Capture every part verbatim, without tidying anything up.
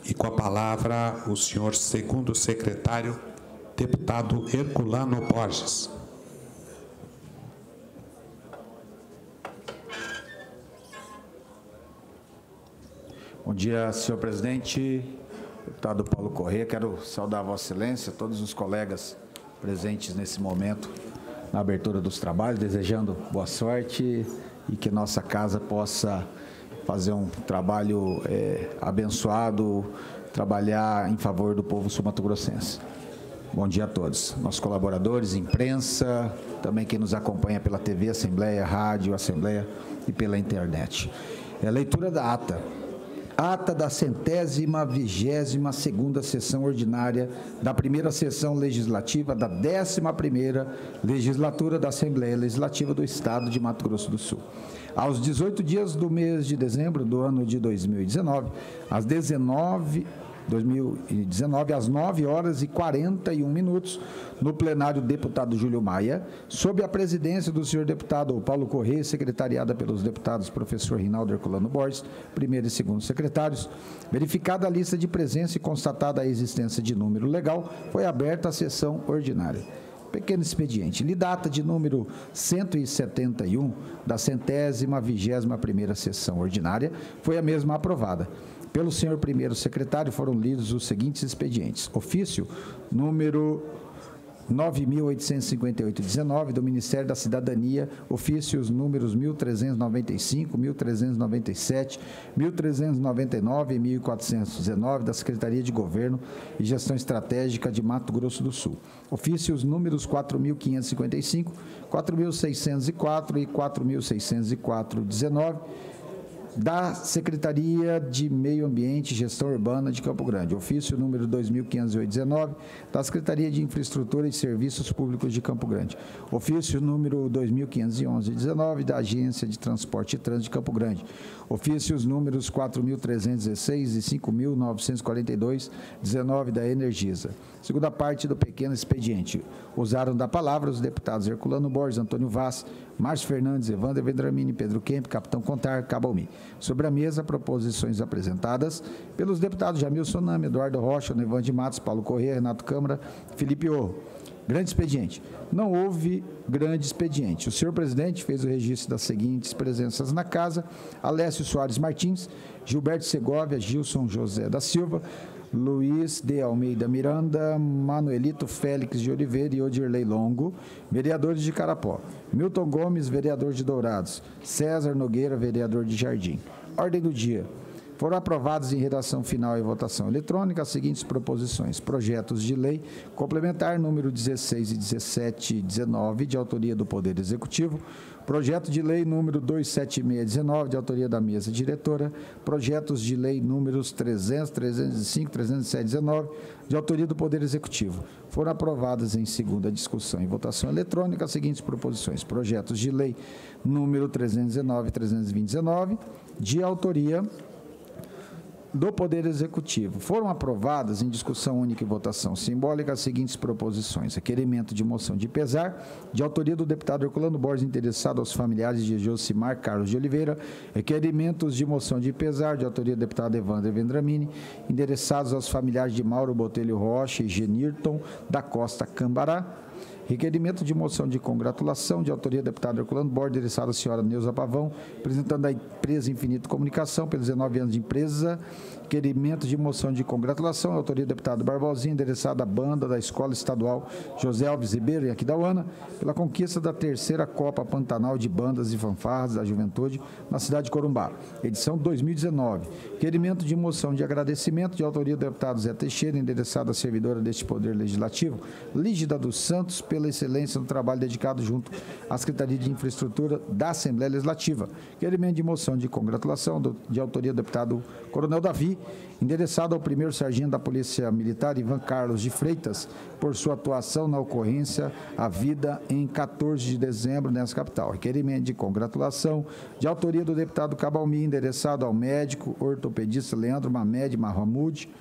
E com a palavra, o senhor segundo secretário, deputado Herculano Borges. Bom dia, senhor presidente, deputado Paulo Corrêa. Quero saudar a Vossa Excelência, todos os colegas presentes nesse momento na abertura dos trabalhos, desejando boa sorte e que nossa casa possa fazer um trabalho é, abençoado, trabalhar em favor do povo sul-mato-grossense. Bom dia a todos, nossos colaboradores, imprensa, também quem nos acompanha pela T V, Assembleia, Rádio, Assembleia e pela internet. É a leitura da ata. Ata da centésima vigésima segunda sessão ordinária da primeira sessão legislativa da décima primeira legislatura da Assembleia Legislativa do Estado de Mato Grosso do Sul. Aos dezoito dias do mês de dezembro do ano de dois mil e dezenove, às dezenove, dois mil e dezenove, às nove horas e quarenta e um minutos, no plenário deputado Júlio Maia, sob a presidência do senhor deputado Paulo Corrêa, secretariada pelos deputados professor Rinaldo Herculano Borges, primeiro e segundo secretários, verificada a lista de presença e constatada a existência de número legal, foi aberta a sessão ordinária. Pequeno expediente. Lidata de número cento e setenta e um da centésima vigésima primeira sessão ordinária, foi a mesma aprovada. Pelo senhor primeiro secretário foram lidos os seguintes expedientes. Ofício número nove mil oitocentos e cinquenta e oito, dezenove, do Ministério da Cidadania, ofícios números mil trezentos e noventa e cinco, mil trezentos e noventa e sete, mil trezentos e noventa e nove e mil quatrocentos e dezenove, da Secretaria de Governo e Gestão Estratégica de Mato Grosso do Sul. Ofícios números quatro mil quinhentos e cinquenta e cinco, quatro mil seiscentos e quatro e quatro mil seiscentos e quatro, dezenove, da Secretaria de Meio Ambiente e Gestão Urbana de Campo Grande, ofício número dois mil quinhentos e oito, dezenove, da Secretaria de Infraestrutura e Serviços Públicos de Campo Grande, ofício número dois mil quinhentos e onze, dezenove, da Agência de Transporte e Trânsito de Campo Grande, ofícios números quatro mil trezentos e dezesseis e cinco mil novecentos e quarenta e dois, dezenove, da Energisa. Segunda parte do pequeno expediente. Usaram da palavra os deputados Herculano Borges, Antônio Vaz, Márcio Fernandes, Evander Vendramini, Pedro Kemp, Capitão Contar, Cabalmi. Sobre a mesa, proposições apresentadas pelos deputados Jamilson Nami, Eduardo Rocha, Nevande Matos, Paulo Corrêa, Renato Câmara, Felipe Orro. Grande expediente. Não houve grande expediente. O senhor presidente fez o registro das seguintes presenças na casa: Alessio Soares Martins, Gilberto Segovia, Gilson José da Silva, Luiz de Almeida Miranda, Manuelito Félix de Oliveira e Odirley Longo, vereadores de Carapó. Milton Gomes, vereador de Dourados. César Nogueira, vereador de Jardim. Ordem do dia. Foram aprovados em redação final e votação eletrônica as seguintes proposições: projetos de lei complementar número dezesseis e dezessete, dezenove, de autoria do Poder Executivo, projeto de lei número duzentos e setenta e seis, dezenove, de autoria da mesa diretora, projetos de lei números trezentos, trezentos e cinco, trezentos e sete, dezenove, de autoria do Poder Executivo. Foram aprovadas em segunda discussão e votação eletrônica as seguintes proposições: projetos de lei número trezentos e dezenove, trezentos e vinte, dezenove, de autoria do Poder Executivo. Foram aprovadas em discussão única e votação simbólica as seguintes proposições: requerimento de moção de pesar, de autoria do deputado Herculano Borges, interessado aos familiares de Josimar Carlos de Oliveira; requerimentos de moção de pesar, de autoria do deputado Evander Vendramini, endereçados aos familiares de Mauro Botelho Rocha e Genirton da Costa Cambará; requerimento de moção de congratulação, de autoria do deputado Herculano Borges, endereçado à senhora Neuza Pavão, representando a empresa Infinito Comunicação, pelos dezenove anos de empresa. Requerimento de moção de congratulação, de autoria do deputado Barbosinha, endereçado à banda da Escola Estadual José Alves Ribeiro, em Aquidauana, pela conquista da terceira Copa Pantanal de Bandas e Fanfarras da Juventude, na cidade de Corumbá, edição dois mil e dezenove. Requerimento de moção de agradecimento, de autoria do deputado Zé Teixeira, endereçado à servidora deste Poder Legislativo, Lígida dos Santos, pela excelência no trabalho dedicado junto à Secretaria de Infraestrutura da Assembleia Legislativa. Requerimento de moção de congratulação, do, de autoria do deputado Coronel Davi, endereçado ao primeiro sargento da Polícia Militar, Ivan Carlos de Freitas, por sua atuação na ocorrência havida em quatorze de dezembro nessa capital. Requerimento de congratulação, de autoria do deputado Cabalmi, endereçado ao médico ortopedista Leandro Mamed Mahamud,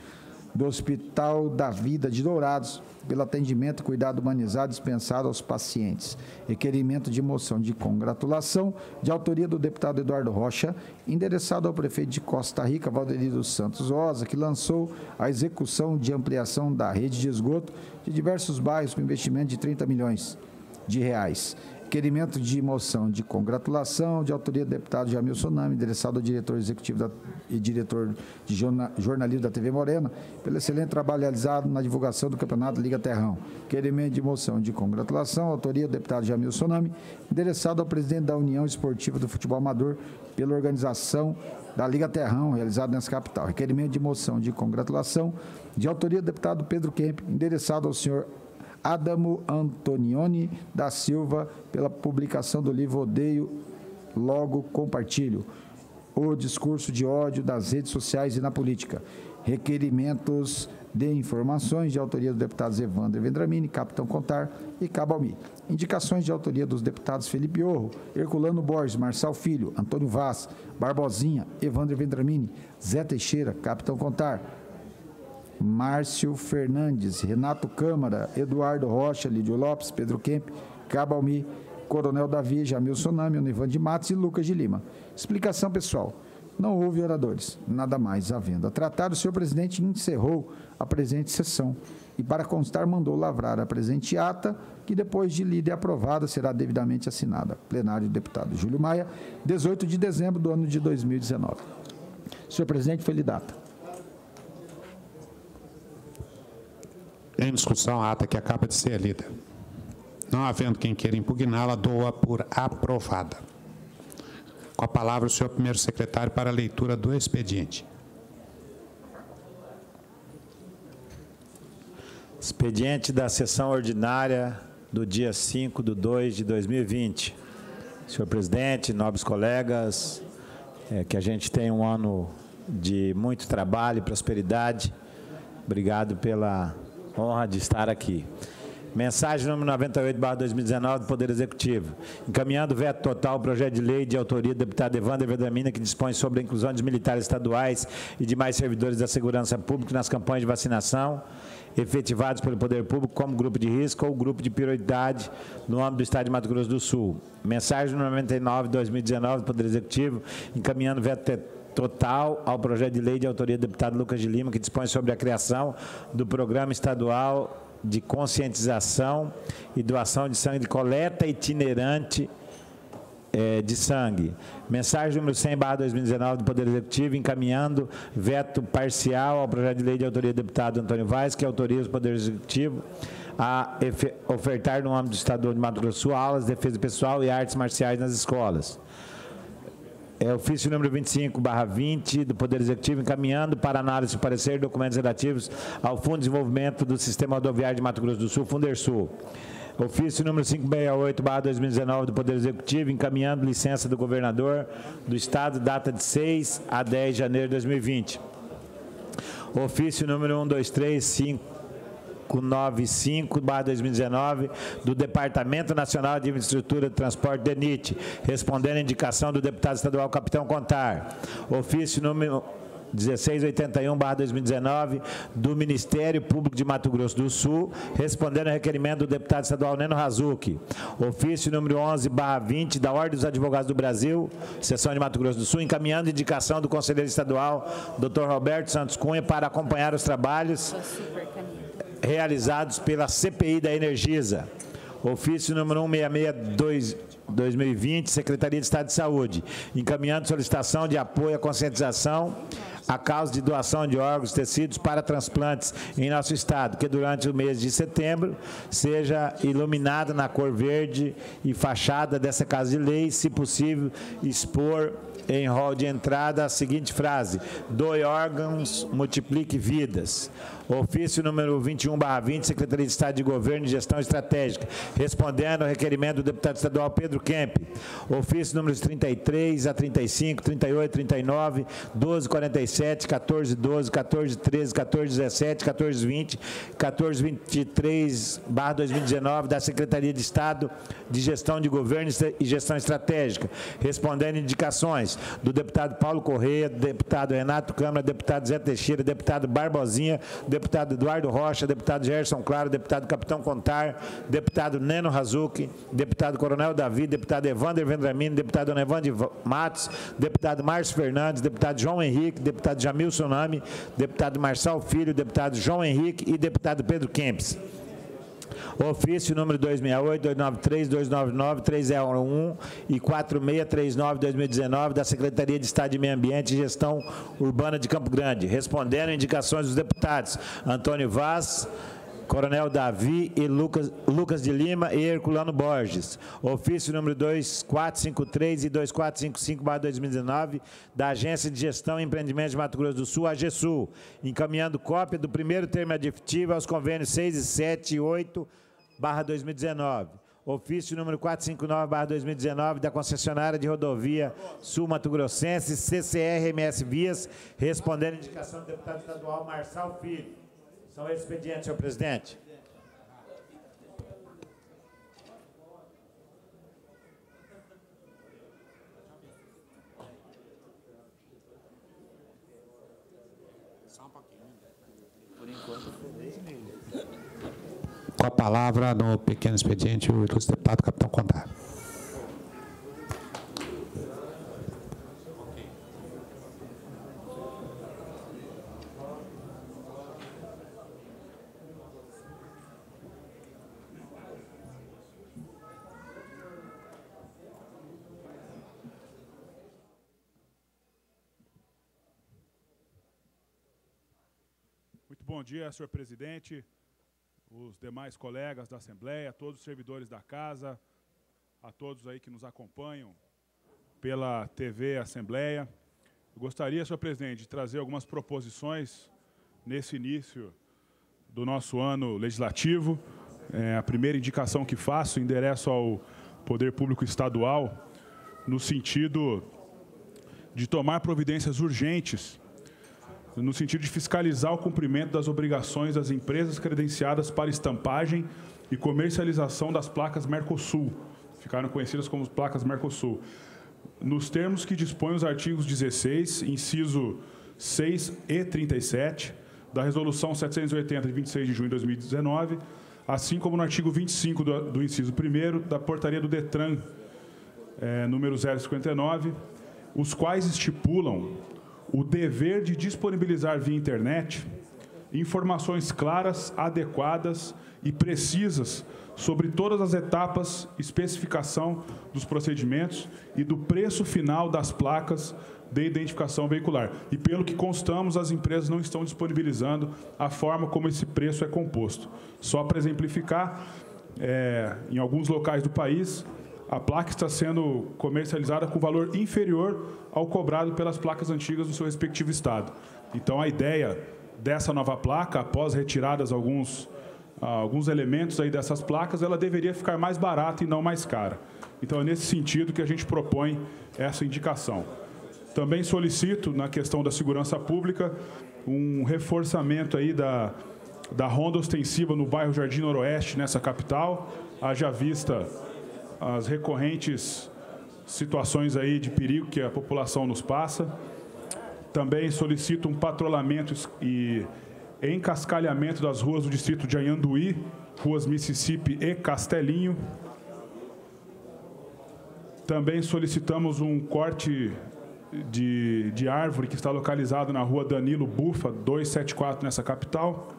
do Hospital da Vida de Dourados, pelo atendimento e cuidado humanizado dispensado aos pacientes. Requerimento de moção de congratulação, de autoria do deputado Eduardo Rocha, endereçado ao prefeito de Costa Rica, Valderi dos Santos Rosa, que lançou a execução de ampliação da rede de esgoto de diversos bairros com investimento de trinta milhões de reais. Requerimento de moção de congratulação, de autoria do deputado Jamilson Nami, endereçado ao diretor executivo da, e diretor de jorna, jornalismo da T V Morena, pelo excelente trabalho realizado na divulgação do campeonato Liga Terrão. Requerimento de moção de congratulação, autoria do deputado Jamilson Nami, endereçado ao presidente da União Esportiva do Futebol Amador, pela organização da Liga Terrão, realizado nessa capital. Requerimento de moção de congratulação, de autoria do deputado Pedro Kemp, endereçado ao senhor Adamo Antonioni da Silva, pela publicação do livro Odeio, Logo Compartilho, o discurso de ódio das redes sociais e na política. Requerimentos de informações de autoria dos deputados Evandro Vendramini, Capitão Contar e Cabalmi. Indicações de autoria dos deputados Felipe Orro, Herculano Borges, Marçal Filho, Antônio Vaz, Barbosinha, Evandro Vendramini, Zé Teixeira, Capitão Contar, Márcio Fernandes, Renato Câmara, Eduardo Rocha, Lídio Lopes, Pedro Kemp, Cabalmi, Coronel Davi, Jamilson Nami, Univan de Matos e Lucas de Lima. Explicação pessoal. Não houve oradores, nada mais havendo a tratar, o senhor presidente encerrou a presente sessão e, para constar, mandou lavrar a presente ata, que depois de lida e aprovada será devidamente assinada. Plenário do deputado Júlio Maia, dezoito de dezembro do ano de dois mil e dezenove. Senhor presidente, foi lida ata. Em discussão, a ata que acaba de ser lida. Não havendo quem queira impugná-la, dou-a por aprovada. Com a palavra, o senhor primeiro secretário para a leitura do expediente. Expediente da sessão ordinária do dia cinco de dois de dois mil e vinte. Senhor presidente, nobres colegas, é, que a gente tenha um ano de muito trabalho e prosperidade. Obrigado pela honra de estar aqui. Mensagem número noventa e oito barra dois mil e dezenove do Poder Executivo. Encaminhando veto total ao projeto de lei de autoria do deputado Evandro Vendramini, que dispõe sobre a inclusão de militares estaduais e demais servidores da segurança pública nas campanhas de vacinação efetivados pelo Poder Público como grupo de risco ou grupo de prioridade no âmbito do Estado de Mato Grosso do Sul. Mensagem número noventa e nove barra dois mil e dezenove do Poder Executivo. Encaminhando veto total ao projeto de lei de autoria do deputado Lucas de Lima, que dispõe sobre a criação do Programa Estadual de Conscientização e Doação de Sangue de Coleta Itinerante é, de Sangue. Mensagem número cem barra dois mil e dezenove do Poder Executivo, encaminhando veto parcial ao projeto de lei de autoria do deputado Antônio Vaz, que autoriza o Poder Executivo a ofertar no âmbito do Estado de Mato Grosso do Sul aulas de defesa pessoal e artes marciais nas escolas. É, ofício número vinte e cinco barra vinte do Poder Executivo, encaminhando para análise e parecer documentos relativos ao Fundo de Desenvolvimento do Sistema Rodoviário de Mato Grosso do Sul, Fundersul. Ofício número quinhentos e sessenta e oito barra dois mil e dezenove do Poder Executivo, encaminhando licença do governador do Estado, data de seis a dez de janeiro de dois mil e vinte. Ofício número um dois três cinco nove cinco barra dois mil e dezenove do Departamento Nacional de Infraestrutura de Transporte, DENIT, respondendo à indicação do deputado estadual Capitão Contar. Ofício número dezesseis oitenta e um barra dois mil e dezenove do Ministério Público de Mato Grosso do Sul, respondendo ao requerimento do deputado estadual Neno Razucchi. Ofício número onze barra vinte da Ordem dos Advogados do Brasil, seção de Mato Grosso do Sul, encaminhando indicação do conselheiro estadual, doutor Roberto Santos Cunha, para acompanhar os trabalhos realizados pela C P I da Energisa. Ofício número cento e sessenta e seis dois dois mil e vinte, Secretaria de Estado de Saúde, encaminhando solicitação de apoio à conscientização a causa de doação de órgãos e tecidos para transplantes em nosso estado, que durante o mês de setembro seja iluminada na cor verde e fachada dessa casa de lei, se possível, expor em hall de entrada a seguinte frase: doe órgãos, multiplique vidas. Ofício número vinte e um barra vinte, Secretaria de Estado de Governo e Gestão Estratégica, respondendo ao requerimento do deputado estadual Pedro Kemp. Ofício números trinta e três a trinta e cinco, trinta e oito, trinta e nove, doze quarenta e sete, quatorze doze, quatorze treze, quatorze dezessete, quatorze vinte, quatorze vinte e três barra dois mil e dezenove da Secretaria de Estado de Gestão de Governo e Gestão Estratégica, respondendo indicações nomes do deputado Paulo Correia, deputado Renato Câmara, deputado Zé Teixeira, deputado Barbosinha, deputado Eduardo Rocha, deputado Gerson Claro, deputado Capitão Contar, deputado Neno Razucchi, deputado Coronel Davi, deputado Evander Vendramini, deputado Nevande Matos, deputado Márcio Fernandes, deputado João Henrique, deputado Jamilson Nami, deputado Marçal Filho, deputado João Henrique e deputado Pedro Kempis. Ofício número dois seis oito, dois nove três, dois nove nove, três zero um e quatro seis três nove, dois mil e dezenove da Secretaria de Estado de Meio Ambiente e Gestão Urbana de Campo Grande, respondendo indicações dos deputados Antônio Vaz, Coronel Davi e Lucas, Lucas de Lima e Herculano Borges. Ofício número dois quatro cinco três e dois quatro cinco cinco barra dois mil e dezenove da Agência de Gestão e Empreendimentos de Mato Grosso do Sul, AGESUL, encaminhando cópia do primeiro termo aditivo aos convênios seis e sete e oito barra dois mil e dezenove. Ofício número quatrocentos e cinquenta e nove barra dois mil e dezenove da concessionária de rodovia Sul Mato Grossense, C C R M S Vias, respondendo a indicação do deputado estadual Marçal Filho. São expedientes, senhor presidente. Com a palavra, no pequeno expediente, o ilustre deputado Capitão Contar. Muito bom dia, senhor presidente, os demais colegas da Assembleia, todos os servidores da Casa, a todos aí que nos acompanham pela T V Assembleia. Eu gostaria, senhor presidente, de trazer algumas proposições nesse início do nosso ano legislativo. É a primeira indicação que faço, endereço ao Poder Público Estadual, no sentido de tomar providências urgentes no sentido de fiscalizar o cumprimento das obrigações das empresas credenciadas para estampagem e comercialização das placas Mercosul, ficaram conhecidas como placas Mercosul, nos termos que dispõem os artigos dezesseis, inciso seis e trinta e sete, da Resolução setecentos e oitenta, de vinte e seis de junho de dois mil e dezenove, assim como no artigo vinte e cinco do, do inciso primeiro da Portaria do DETRAN, é, número zero cinquenta e nove, os quais estipulam o dever de disponibilizar via internet informações claras, adequadas e precisas sobre todas as etapas, especificação dos procedimentos e do preço final das placas de identificação veicular. E pelo que constamos, as empresas não estão disponibilizando a forma como esse preço é composto. Só para exemplificar, é, em alguns locais do país, a placa está sendo comercializada com valor inferior ao cobrado pelas placas antigas do seu respectivo estado. Então, a ideia dessa nova placa, após retiradas alguns, alguns elementos aí dessas placas, ela deveria ficar mais barata e não mais cara. Então, é nesse sentido que a gente propõe essa indicação. Também solicito, na questão da segurança pública, um reforçamento aí da, da ronda ostensiva no bairro Jardim Noroeste, nessa capital, haja vista as recorrentes situações aí de perigo que a população nos passa. Também solicito um patrulhamento e encascalhamento das ruas do distrito de Anhanduí, ruas Mississippi e Castelinho. Também solicitamos um corte de, de árvore que está localizado na rua Danilo Bufa, duzentos e setenta e quatro, nessa capital.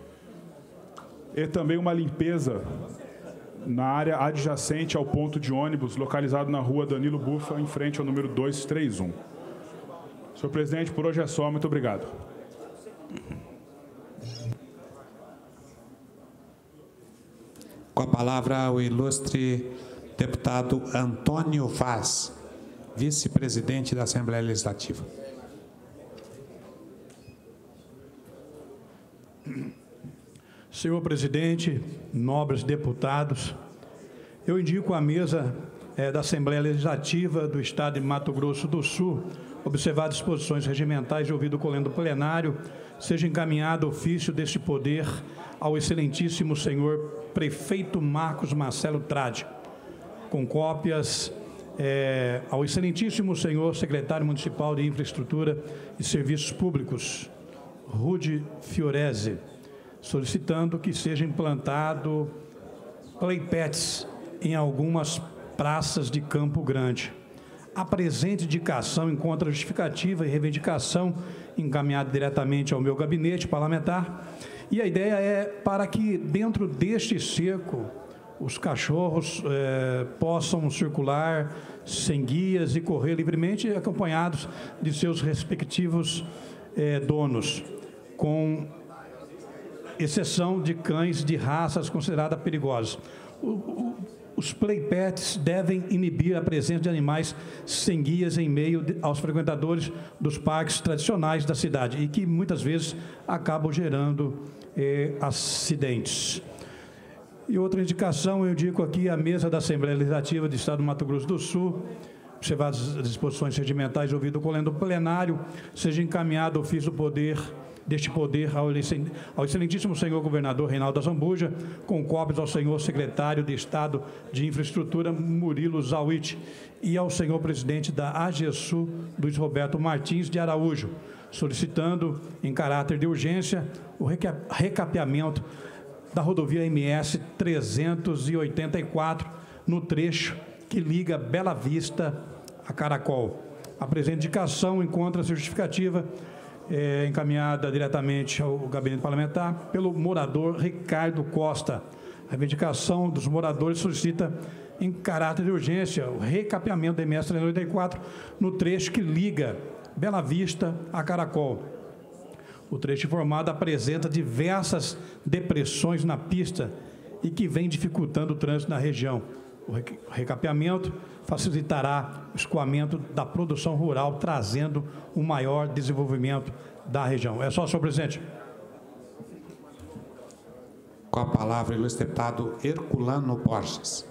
E também uma limpeza na área adjacente ao ponto de ônibus, localizado na rua Danilo Bufa, em frente ao número duzentos e trinta e um. Senhor presidente, por hoje é só. Muito obrigado. Com a palavra, o ilustre deputado Antônio Vaz, vice-presidente da Assembleia Legislativa. Senhor presidente, nobres deputados, eu indico à mesa é, da Assembleia Legislativa do Estado de Mato Grosso do Sul, observadas disposições regimentais de ouvido colendo plenário, seja encaminhado ofício deste poder ao excelentíssimo senhor prefeito Marcos Marcelo Trade, com cópias é, ao excelentíssimo senhor secretário municipal de Infraestrutura e Serviços Públicos, Rudy Fiorese, solicitando que seja implantado playpads em algumas praças de Campo Grande. A presente indicação encontra justificativa e reivindicação encaminhada diretamente ao meu gabinete parlamentar, e a ideia é para que dentro deste cerco os cachorros eh, possam circular sem guias e correr livremente, acompanhados de seus respectivos eh, donos, com exceção de cães de raças consideradas perigosas. O, o, os playpets devem inibir a presença de animais sem guias em meio de, aos frequentadores dos parques tradicionais da cidade e que muitas vezes acabam gerando eh, acidentes. E outra indicação, eu indico aqui a mesa da Assembleia Legislativa do Estado do Mato Grosso do Sul, observadas as disposições regimentais ouvido o colendo plenário, seja encaminhado ofício do poder, deste poder ao, ao excelentíssimo senhor governador Reinaldo Azambuja, com cópias ao senhor secretário de Estado de Infraestrutura, Murilo Zawitch, e ao senhor presidente da AGESU, Luiz Roberto Martins de Araújo, solicitando, em caráter de urgência, o recapeamento da rodovia M S trezentos e oitenta e quatro, no trecho que liga Bela Vista a Caracol. A presente indicação encontra-se justificativa é, encaminhada diretamente ao gabinete parlamentar pelo morador Ricardo Costa. A reivindicação dos moradores solicita, em caráter de urgência, o recapeamento da M S trezentos e oitenta e quatro no trecho que liga Bela Vista a Caracol. O trecho informado apresenta diversas depressões na pista e que vem dificultando o trânsito na região. O recapeamento facilitará o escoamento da produção rural, trazendo um maior desenvolvimento da região. É só, senhor presidente. Com a palavra, o ilustre deputado Herculano Borges.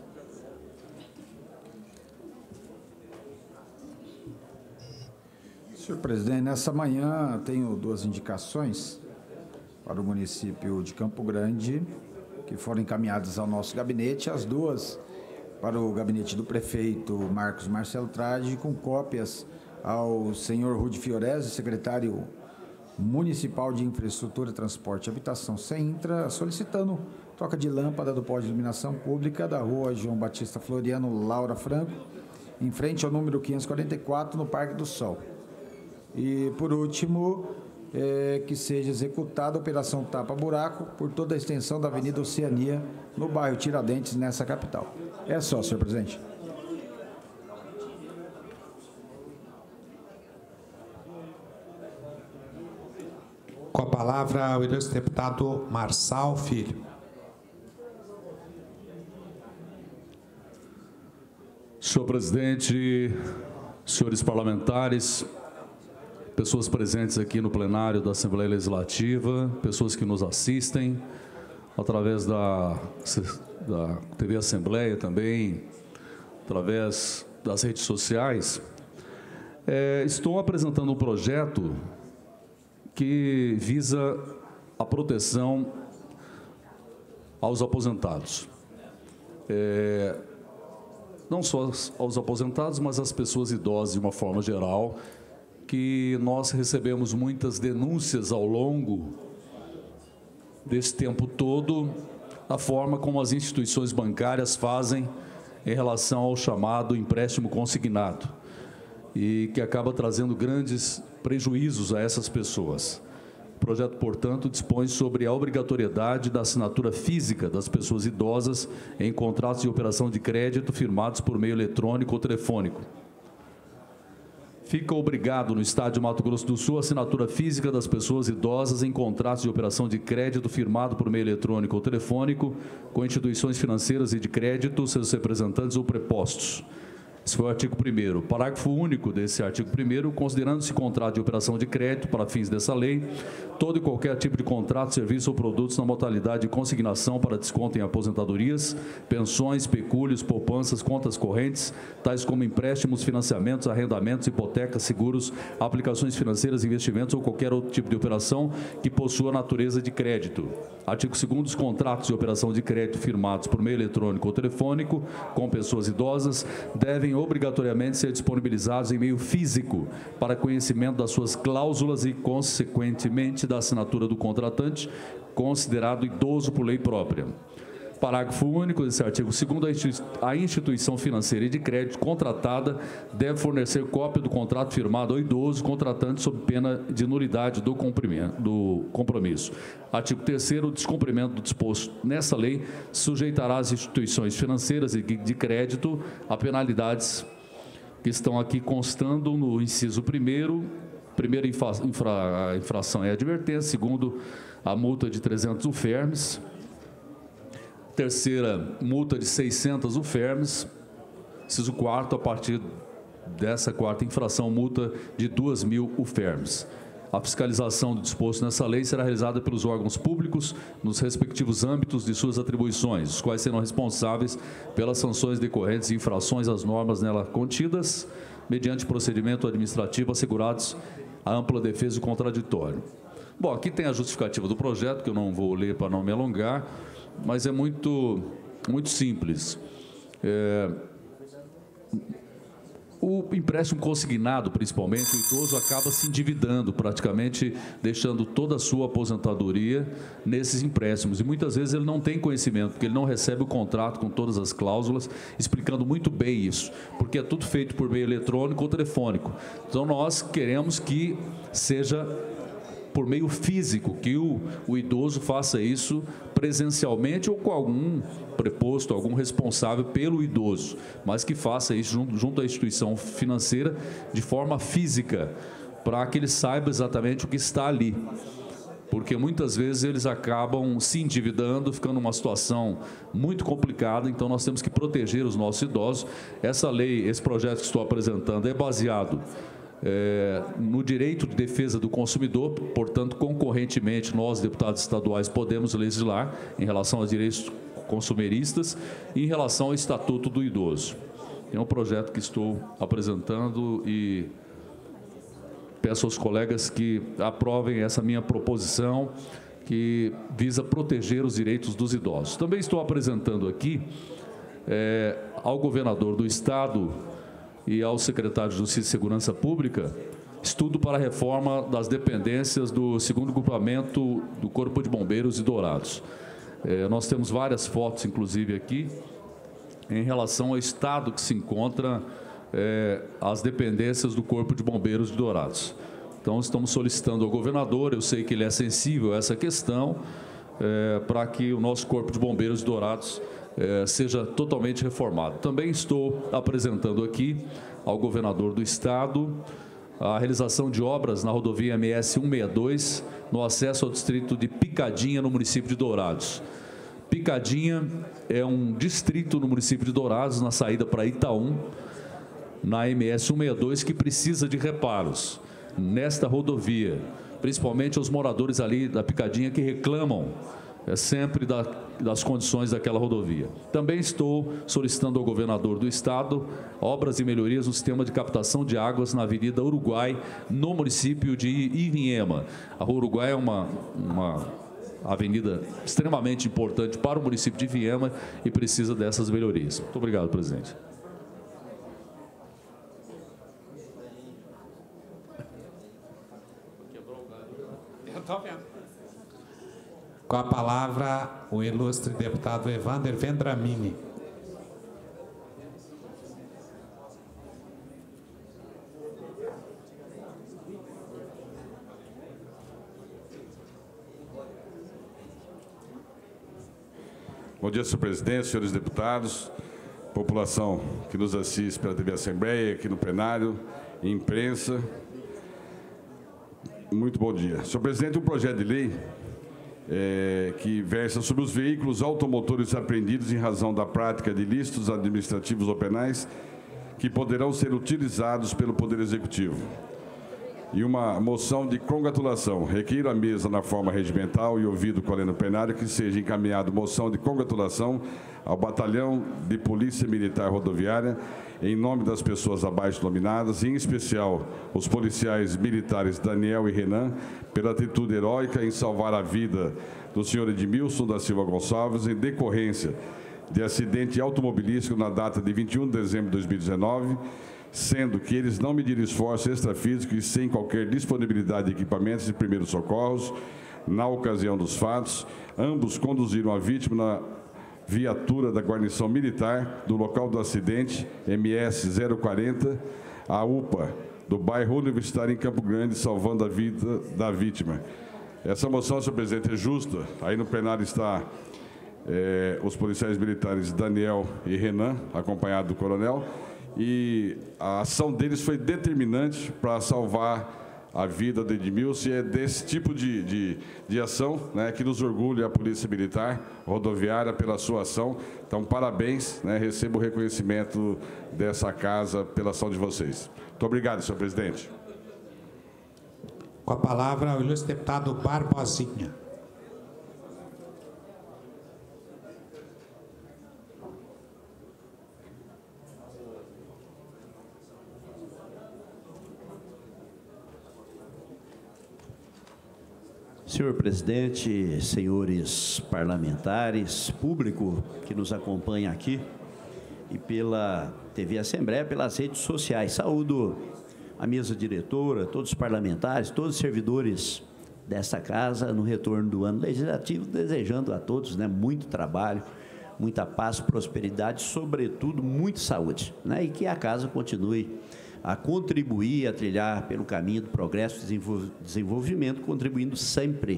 Senhor presidente, nessa manhã tenho duas indicações para o município de Campo Grande, que foram encaminhadas ao nosso gabinete, as duas para o gabinete do prefeito Marcos Marcelo Trade, com cópias ao senhor Rudy Fiorese, secretário municipal de Infraestrutura, Transporte e Habitação, CEINTRA, solicitando troca de lâmpada do pó de iluminação pública da rua João Batista Floriano Laura Franco, em frente ao número quinhentos e quarenta e quatro, no Parque do Sol. E, por último, é, que seja executada a operação tapa-buraco por toda a extensão da Avenida Oceania, no bairro Tiradentes, nessa capital. É só, senhor presidente. Com a palavra, o ilustre deputado Marçal Filho. Senhor presidente, senhores parlamentares, pessoas presentes aqui no plenário da Assembleia Legislativa, pessoas que nos assistem através da, da T V Assembleia também, através das redes sociais, é, estou apresentando um projeto que visa a proteção aos aposentados. É, não só aos aposentados, mas às pessoas idosas de uma forma geral, que nós recebemos muitas denúncias ao longo desse tempo todo, a forma como as instituições bancárias fazem em relação ao chamado empréstimo consignado, e que acaba trazendo grandes prejuízos a essas pessoas. O projeto, portanto, dispõe sobre a obrigatoriedade da assinatura física das pessoas idosas em contratos de operação de crédito firmados por meio eletrônico ou telefônico. Fica obrigado no Estado de Mato Grosso do Sul a assinatura física das pessoas idosas em contratos de operação de crédito firmado por meio eletrônico ou telefônico com instituições financeiras e de crédito, seus representantes ou prepostos. Esse foi o artigo primeiro. Parágrafo único desse artigo primeiro, considerando-se contrato de operação de crédito para fins dessa lei, todo e qualquer tipo de contrato, serviço ou produtos na modalidade de consignação para desconto em aposentadorias, pensões, pecúlios, poupanças, contas correntes, tais como empréstimos, financiamentos, arrendamentos, hipotecas, seguros, aplicações financeiras, investimentos ou qualquer outro tipo de operação que possua natureza de crédito. Artigo segundo, os contratos de operação de crédito firmados por meio eletrônico ou telefônico com pessoas idosas devem devem obrigatoriamente ser disponibilizados em meio físico para conhecimento das suas cláusulas e, consequentemente, da assinatura do contratante, considerado idoso por lei própria. Parágrafo único desse artigo segundo, a instituição financeira e de crédito contratada deve fornecer cópia do contrato firmado ao idoso contratante sob pena de nulidade do, do compromisso. Artigo terceiro, o descumprimento do disposto nessa lei sujeitará as instituições financeiras e de crédito a penalidades que estão aqui constando no inciso primeiro. Primeira infra, infra, infração é a advertência, segundo, a multa de trezentos UFERMs. Terceira, multa de seiscentos UFERMs. Inciso quarto, a partir dessa quarta infração, multa de duas mil UFERMs. A fiscalização do disposto nessa lei será realizada pelos órgãos públicos nos respectivos âmbitos de suas atribuições, os quais serão responsáveis pelas sanções decorrentes de infrações às normas nela contidas, mediante procedimento administrativo assegurados a ampla defesa do contraditório. Bom, aqui tem a justificativa do projeto, que eu não vou ler para não me alongar, mas é muito, muito simples. É, o empréstimo consignado, principalmente, o idoso acaba se endividando, praticamente deixando toda a sua aposentadoria nesses empréstimos. E muitas vezes ele não tem conhecimento, porque ele não recebe o contrato com todas as cláusulas, explicando muito bem isso, porque é tudo feito por meio eletrônico ou telefônico. Então, nós queremos que seja por meio físico, que o, o idoso faça isso presencialmente ou com algum preposto, algum responsável pelo idoso, mas que faça isso junto, junto à instituição financeira de forma física, para que ele saiba exatamente o que está ali. Porque muitas vezes eles acabam se endividando, ficando numa situação muito complicada, então nós temos que proteger os nossos idosos. Essa lei, esse projeto que estou apresentando é baseado É, no direito de defesa do consumidor, portanto, concorrentemente, nós, deputados estaduais, podemos legislar em relação aos direitos consumeristas e em relação ao Estatuto do Idoso. É um projeto que estou apresentando e peço aos colegas que aprovem essa minha proposição, que visa proteger os direitos dos idosos. Também estou apresentando aqui é, ao governador do Estado e ao secretário de Justiça e Segurança Pública, estudo para a reforma das dependências do segundo grupamento do Corpo de Bombeiros de Dourados. É, nós temos várias fotos, inclusive, aqui, em relação ao estado que se encontra é, as dependências do Corpo de Bombeiros de Dourados. Então, estamos solicitando ao governador, eu sei que ele é sensível a essa questão, é, para que o nosso Corpo de Bombeiros de Dourados É, seja totalmente reformado. Também estou apresentando aqui ao governador do Estado a realização de obras na rodovia M S cento e sessenta e dois, no acesso ao distrito de Picadinha, no município de Dourados. Picadinha é um distrito no município de Dourados, na saída para Itaú, na M S cento e sessenta e dois, que precisa de reparos nesta rodovia, principalmente os moradores ali da Picadinha que reclamam é sempre da, das condições daquela rodovia. Também estou solicitando ao governador do Estado obras e melhorias no sistema de captação de águas na Avenida Uruguai, no município de Ivinhema. A Rua Uruguai é uma, uma avenida extremamente importante para o município de Ivinhema e precisa dessas melhorias. Muito obrigado, presidente. Eu estou vendo. Com a palavra, o ilustre deputado Evander Vendramini. Bom dia, senhor presidente, senhores deputados, população que nos assiste pela T V Assembleia, aqui no plenário, imprensa. Muito bom dia. Senhor presidente, um projeto de lei É, que versa sobre os veículos automotores apreendidos em razão da prática de ilícitos administrativos ou penais que poderão ser utilizados pelo Poder Executivo. E uma moção de congratulação. Requeiro à mesa na forma regimental e ouvido com a lei no plenário que seja encaminhado moção de congratulação ao Batalhão de Polícia Militar Rodoviária em nome das pessoas abaixo nominadas, em especial os policiais militares Daniel e Renan, pela atitude heróica em salvar a vida do senhor Edmilson da Silva Gonçalves em decorrência de acidente automobilístico na data de vinte e um de dezembro de dois mil e dezenove, sendo que eles não mediram esforço extrafísico e sem qualquer disponibilidade de equipamentos de primeiros socorros na ocasião dos fatos. Ambos conduziram a vítima na viatura da guarnição militar do local do acidente, M S zero quarenta, a U P A, do bairro Universitário em Campo Grande, salvando a vida da vítima. Essa moção, senhor presidente, é justa. Aí no plenário está é, os policiais militares Daniel e Renan, acompanhado do coronel, e a ação deles foi determinante para salvar a vida do Edmilson, e é desse tipo de, de, de ação, né, que nos orgulha a Polícia Militar Rodoviária pela sua ação. Então, parabéns, né, recebo o reconhecimento dessa casa pela ação de vocês. Muito obrigado, senhor presidente. Com a palavra, o ilustre deputado Barbosinha. Senhor presidente, senhores parlamentares, público que nos acompanha aqui e pela T V Assembleia, pelas redes sociais. Saúdo a mesa diretora, todos os parlamentares, todos os servidores desta casa no retorno do ano legislativo, desejando a todos, né, muito trabalho, muita paz, prosperidade, sobretudo, muita saúde, né, e que a casa continue a contribuir, a trilhar pelo caminho do progresso e desenvolvimento, contribuindo sempre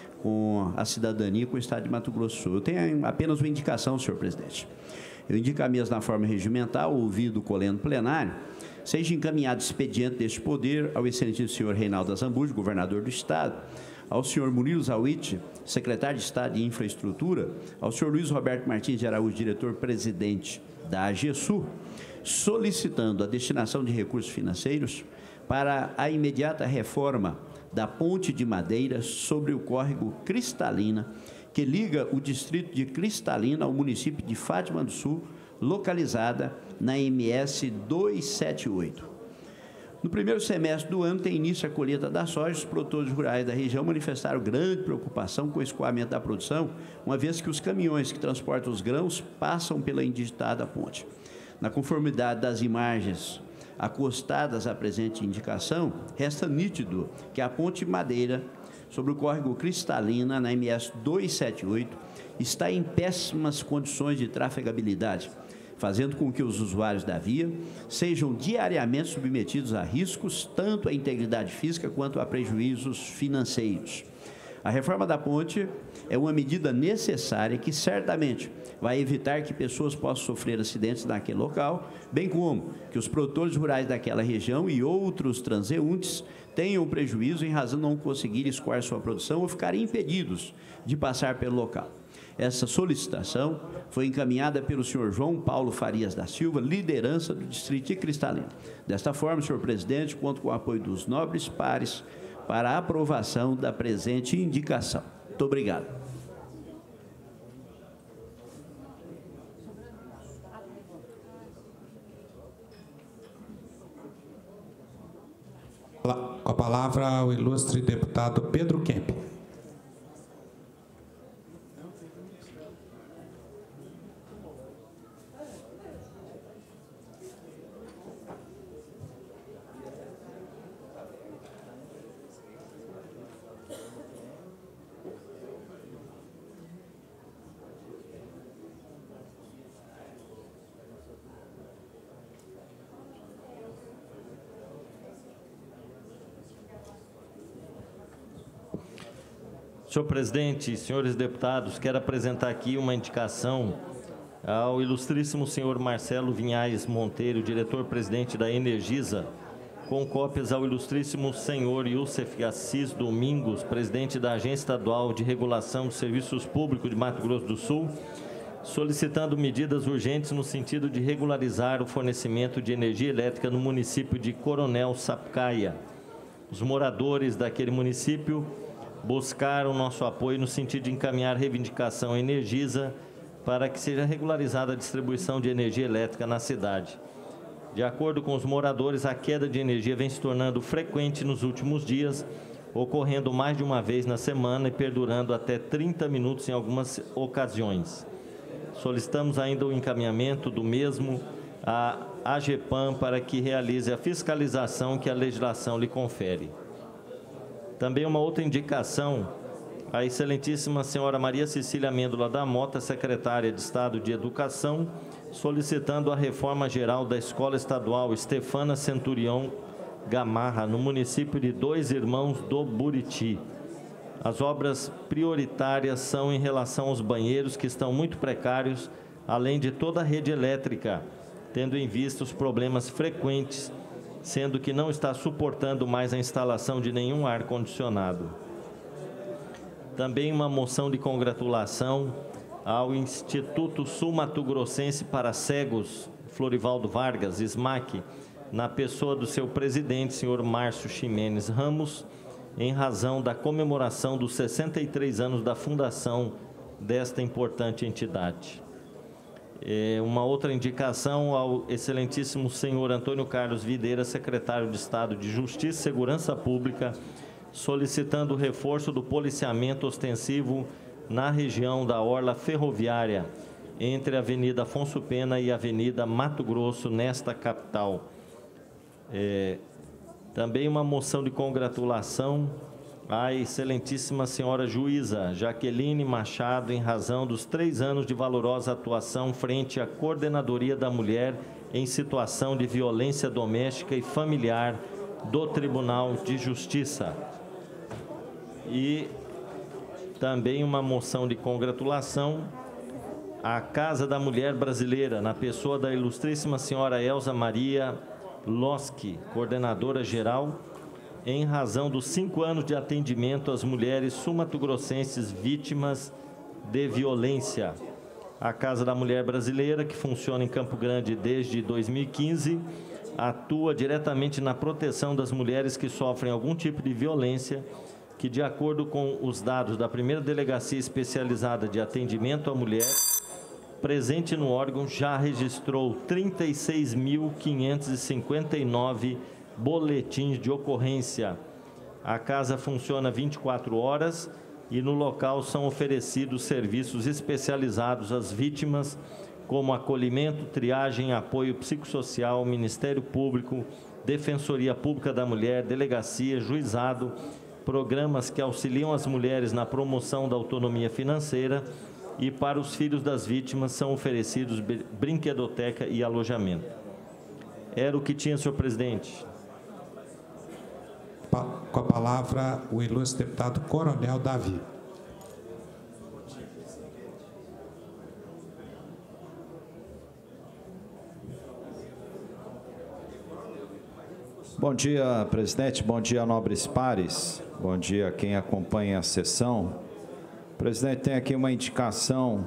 com a cidadania, com o Estado de Mato Grosso do Sul. Eu tenho apenas uma indicação, senhor presidente. Eu indico a mesa na forma regimental, ouvido o coleno plenário, seja encaminhado expediente deste poder ao excelentíssimo senhor Reinaldo Azambuja, governador do Estado, ao senhor Murilo Zawitch, secretário de Estado de Infraestrutura, ao senhor Luiz Roberto Martins de Araújo, diretor-presidente da AGESU, solicitando a destinação de recursos financeiros para a imediata reforma da ponte de madeira sobre o córrego Cristalina, que liga o distrito de Cristalina ao município de Fátima do Sul, localizada na M S duzentos e setenta e oito. No primeiro semestre do ano, tem início a colheita da soja. Os produtores rurais da região manifestaram grande preocupação com o escoamento da produção, uma vez que os caminhões que transportam os grãos passam pela indigitada ponte. Na conformidade das imagens acostadas à presente indicação, resta nítido que a ponte de madeira sobre o córrego Cristalina, na M S duzentos e setenta e oito, está em péssimas condições de trafegabilidade, fazendo com que os usuários da via sejam diariamente submetidos a riscos, tanto à integridade física quanto a prejuízos financeiros. A reforma da ponte é uma medida necessária que certamente vai evitar que pessoas possam sofrer acidentes naquele local, bem como que os produtores rurais daquela região e outros transeuntes tenham prejuízo em razão de não conseguir escoar sua produção ou ficarem impedidos de passar pelo local. Essa solicitação foi encaminhada pelo senhor João Paulo Farias da Silva, liderança do distrito de Cristalina. Desta forma, senhor presidente, conto com o apoio dos nobres pares para a aprovação da presente indicação. Muito obrigado. Com a palavra, o ilustre deputado Pedro Kemp. Senhor presidente, senhores deputados, quero apresentar aqui uma indicação ao ilustríssimo senhor Marcelo Vinhais Monteiro, diretor-presidente da Energisa, com cópias ao ilustríssimo senhor Youssef Assis Domingos, presidente da Agência Estadual de Regulação de Serviços Públicos de Mato Grosso do Sul, solicitando medidas urgentes no sentido de regularizar o fornecimento de energia elétrica no município de Coronel Sapucaia. Os moradores daquele município buscaram nosso apoio no sentido de encaminhar reivindicação à Energisa para que seja regularizada a distribuição de energia elétrica na cidade. De acordo com os moradores, a queda de energia vem se tornando frequente nos últimos dias, ocorrendo mais de uma vez na semana e perdurando até trinta minutos em algumas ocasiões. Solicitamos ainda o encaminhamento do mesmo à AGEPAM para que realize a fiscalização que a legislação lhe confere. Também uma outra indicação, a excelentíssima senhora Maria Cecília Amêndola da Mota, secretária de Estado de Educação, solicitando a reforma geral da Escola Estadual Estefana Centurião Gamarra, no município de Dois Irmãos do Buriti. As obras prioritárias são em relação aos banheiros, que estão muito precários, além de toda a rede elétrica, tendo em vista os problemas frequentes, sendo que não está suportando mais a instalação de nenhum ar-condicionado. Também uma moção de congratulação ao Instituto Sul-Mato-Grossense para Cegos, Florivaldo Vargas, SMAC, na pessoa do seu presidente, senhor Márcio Ximenes Ramos, em razão da comemoração dos sessenta e três anos da fundação desta importante entidade. É, uma outra indicação ao excelentíssimo senhor Antônio Carlos Videira, secretário de Estado de Justiça e Segurança Pública, solicitando o reforço do policiamento ostensivo na região da Orla Ferroviária, entre a Avenida Afonso Pena e a Avenida Mato Grosso, nesta capital. É, também uma moção de congratulação à excelentíssima senhora juíza Jaqueline Machado, em razão dos três anos de valorosa atuação frente à Coordenadoria da Mulher em situação de violência doméstica e familiar do Tribunal de Justiça. E também uma moção de congratulação à Casa da Mulher Brasileira, na pessoa da ilustríssima senhora Elza Maria Loski, coordenadora geral, em razão dos cinco anos de atendimento às mulheres sul-mato-grossenses vítimas de violência. A Casa da Mulher Brasileira, que funciona em Campo Grande desde dois mil e quinze, atua diretamente na proteção das mulheres que sofrem algum tipo de violência, que, de acordo com os dados da primeira Delegacia Especializada de Atendimento à Mulher, presente no órgão, já registrou trinta e seis mil quinhentos e cinquenta e nove boletins de ocorrência. A casa funciona vinte e quatro horas e no local são oferecidos serviços especializados às vítimas, como acolhimento, triagem, apoio psicossocial, Ministério Público, Defensoria Pública da Mulher, Delegacia, Juizado, programas que auxiliam as mulheres na promoção da autonomia financeira, e para os filhos das vítimas são oferecidos brinquedoteca e alojamento. Era o que tinha, senhor presidente. Com a palavra, o ilustre deputado Coronel Davi. Bom dia, presidente. Bom dia, nobres pares. Bom dia a quem acompanha a sessão. Presidente, tem aqui uma indicação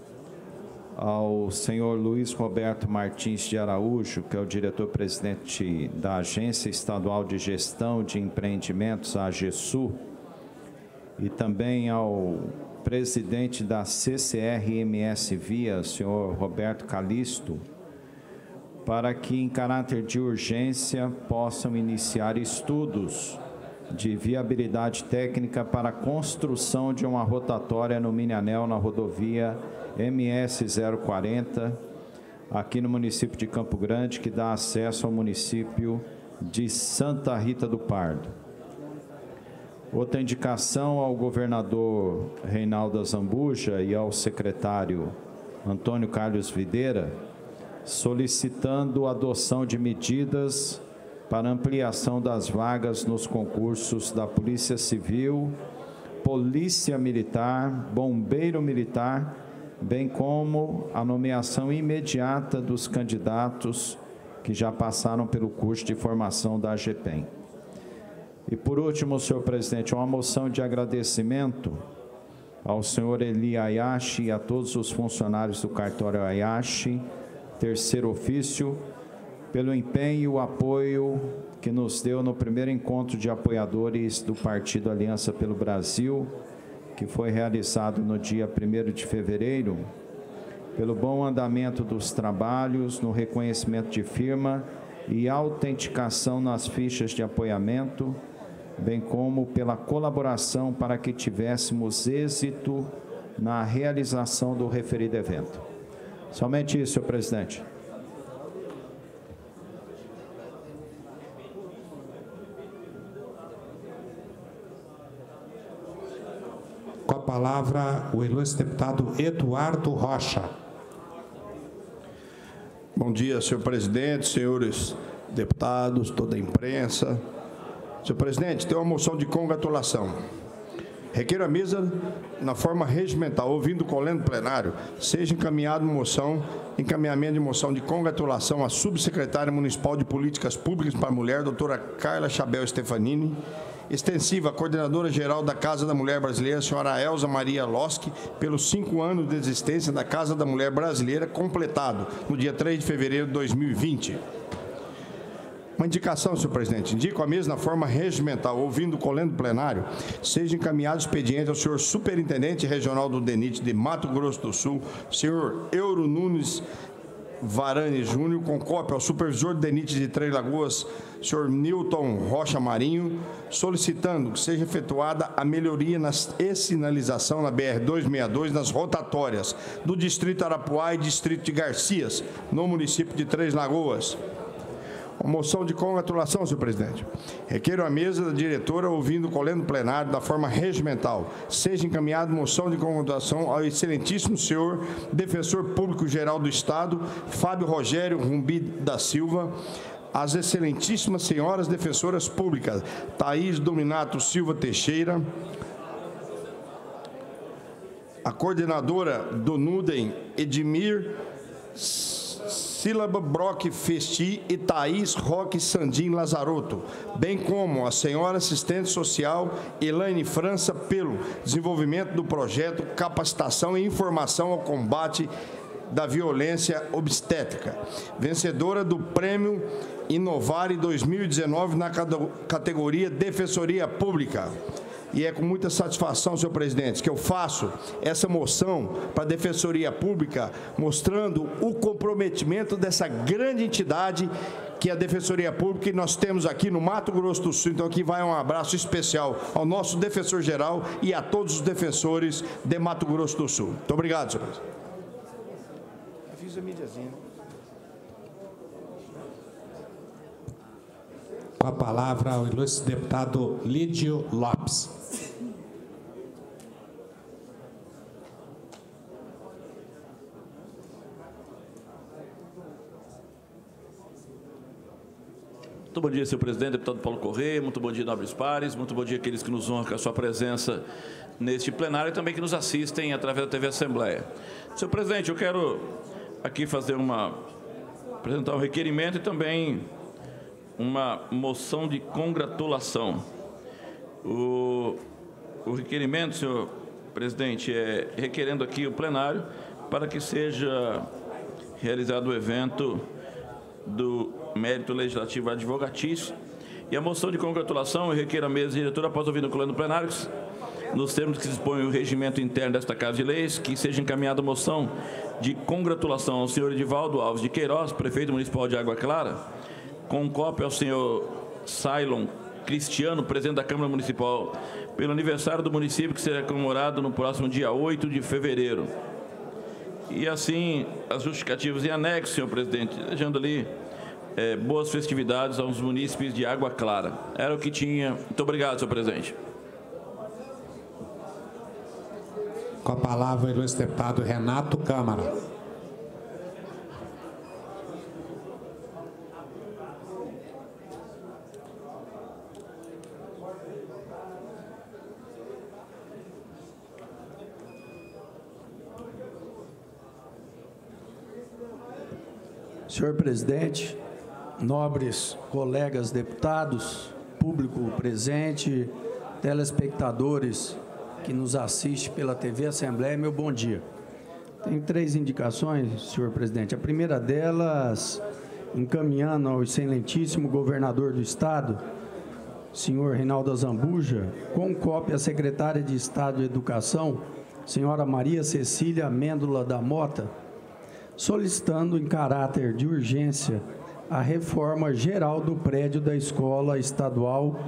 ao senhor Luiz Roberto Martins de Araújo, que é o diretor-presidente da Agência Estadual de Gestão de Empreendimentos, a AGESU, e também ao presidente da C C R M S Via, senhor Roberto Calisto, para que, em caráter de urgência, possam iniciar estudos de viabilidade técnica para a construção de uma rotatória no mini-anel na rodovia M S zero quarenta, aqui no município de Campo Grande, que dá acesso ao município de Santa Rita do Pardo. Outra indicação ao governador Reinaldo Azambuja e ao secretário Antônio Carlos Videira, solicitando a adoção de medidas para ampliação das vagas nos concursos da Polícia Civil, Polícia Militar, Bombeiro Militar, bem como a nomeação imediata dos candidatos que já passaram pelo curso de formação da AGEPEM. E, por último, senhor presidente, uma moção de agradecimento ao senhor Eli Ayashi e a todos os funcionários do cartório Ayashi, terceiro ofício, pelo empenho e o apoio que nos deu no primeiro encontro de apoiadores do Partido Aliança pelo Brasil, que foi realizado no dia primeiro de fevereiro, pelo bom andamento dos trabalhos, no reconhecimento de firma e autenticação nas fichas de apoiamento, bem como pela colaboração para que tivéssemos êxito na realização do referido evento. Somente isso, senhor presidente. Com a palavra, o ilustre deputado Eduardo Rocha. Bom dia, senhor presidente, senhores deputados, toda a imprensa. Senhor presidente, tem uma moção de congratulação. Requeiro à mesa, na forma regimental, ouvindo o coleno plenário, seja encaminhado moção, encaminhamento de moção de congratulação à subsecretária municipal de Políticas Públicas para a Mulher, doutora Carla Chabel Stefanini, extensiva à coordenadora-geral da Casa da Mulher Brasileira, senhora Elza Maria Loski, pelos cinco anos de existência da Casa da Mulher Brasileira, completado no dia três de fevereiro de dois mil e vinte. Uma indicação, senhor presidente. Indico a mesa na forma regimental, ouvindo o coleno plenário, seja encaminhado expediente ao senhor superintendente regional do DENIT de Mato Grosso do Sul, senhor Euro Nunes Varane Júnior, com cópia ao supervisor do DENIT de Três Lagoas, senhor Newton Rocha Marinho, solicitando que seja efetuada a melhoria na sinalização na B R duzentos e sessenta e dois nas rotatórias do Distrito Arapuá e Distrito de Garcias, no município de Três Lagoas. Uma moção de congratulação, senhor presidente. Requeiro a mesa da diretora, ouvindo o coleno plenário da forma regimental, seja encaminhada moção de congratulação ao excelentíssimo senhor defensor público-geral do Estado, Fábio Rogério Rumbi da Silva, às excelentíssimas senhoras defensoras públicas, Thaís Dominato Silva Teixeira, a coordenadora do NUDEM, Edmir Sílaba Brock Festi e Thaís Roque Sandim Lazarotto, bem como a senhora assistente social Elaine França pelo desenvolvimento do projeto Capacitação e Informação ao Combate da Violência Obstétrica, vencedora do Prêmio Inovare dois mil e dezenove na categoria Defensoria Pública. E é com muita satisfação, senhor presidente, que eu faço essa moção para a Defensoria Pública, mostrando o comprometimento dessa grande entidade que é a Defensoria Pública, e nós temos aqui no Mato Grosso do Sul. Então, aqui vai um abraço especial ao nosso defensor-geral e a todos os defensores de Mato Grosso do Sul. Muito obrigado, senhor presidente. Eu fiz a mídiazinha. Com a palavra, o ilustre deputado Lídio Lopes. Muito bom dia, senhor presidente, deputado Paulo Corrêa, muito bom dia, nobres pares, muito bom dia àqueles que nos honram com a sua presença neste plenário e também que nos assistem através da T V Assembleia. Senhor presidente, eu quero aqui fazer uma, apresentar um requerimento e também uma moção de congratulação. O, o requerimento, senhor presidente, é requerendo aqui o plenário para que seja realizado o evento do mérito legislativo advogatício. E a moção de congratulação, eu requeiro a mesa diretora, após ouvir no coleno plenário, nos termos que se dispõe o regimento interno desta Casa de Leis, que seja encaminhada a moção de congratulação ao senhor Edivaldo Alves de Queiroz, prefeito municipal de Água Clara, com cópia ao senhor Sailon Cristiano, presidente da Câmara Municipal, pelo aniversário do município, que será comemorado no próximo dia oito de fevereiro. E assim, as justificativas em anexo, senhor presidente, desejando ali é, boas festividades aos munícipes de Água Clara. Era o que tinha. Muito obrigado, senhor presidente. Com a palavra, o ilustre deputado Renato Câmara. Senhor presidente, nobres colegas deputados, público presente, telespectadores que nos assistem pela T V Assembleia, meu bom dia. Tem três indicações, senhor presidente. A primeira delas, encaminhando ao excelentíssimo governador do Estado, senhor Reinaldo Azambuja, com cópia à secretária de Estado de Educação, senhora Maria Cecília Amêndola da Mota, solicitando em caráter de urgência a reforma geral do prédio da Escola Estadual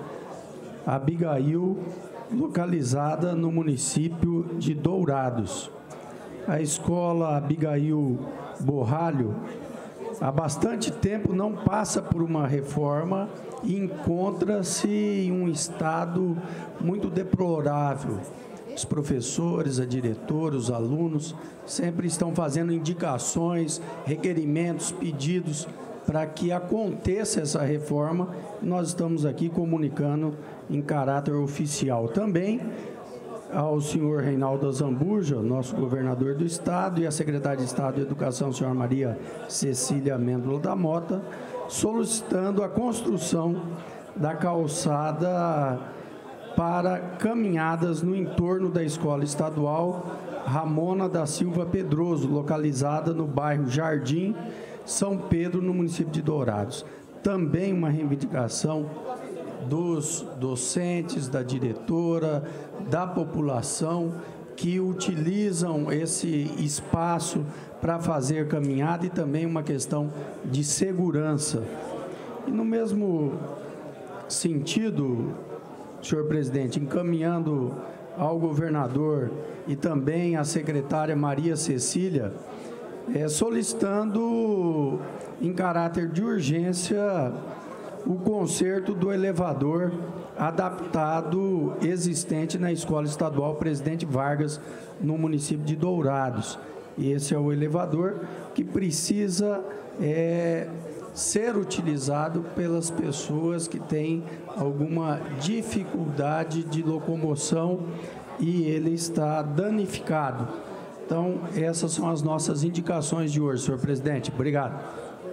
Abigail, localizada no município de Dourados. a escola Abigail Borralho, há bastante tempo não passa por uma reforma e encontra-se em um estado muito deplorável. Os professores, a diretora, os alunos sempre estão fazendo indicações, requerimentos, pedidos para que aconteça essa reforma. Nós estamos aqui comunicando em caráter oficial. Também ao senhor Reinaldo Azambuja, nosso governador do Estado, e a secretária de Estado de Educação, senhora Maria Cecília Amêndola da Mota, solicitando a construção da calçada para caminhadas no entorno da Escola Estadual Ramona da Silva Pedroso, localizada no bairro Jardim São Pedro, no município de Dourados. Também uma reivindicação dos docentes, da diretora, da população que utilizam esse espaço para fazer caminhada e também uma questão de segurança. E no mesmo sentido, senhor presidente, encaminhando ao governador e também à secretária Maria Cecília, é, solicitando em caráter de urgência o conserto do elevador adaptado existente na Escola Estadual Presidente Vargas, no município de Dourados. E esse é o elevador que precisa é, ser utilizado pelas pessoas que têm alguma dificuldade de locomoção e ele está danificado. Então, essas são as nossas indicações de hoje, senhor presidente. Obrigado.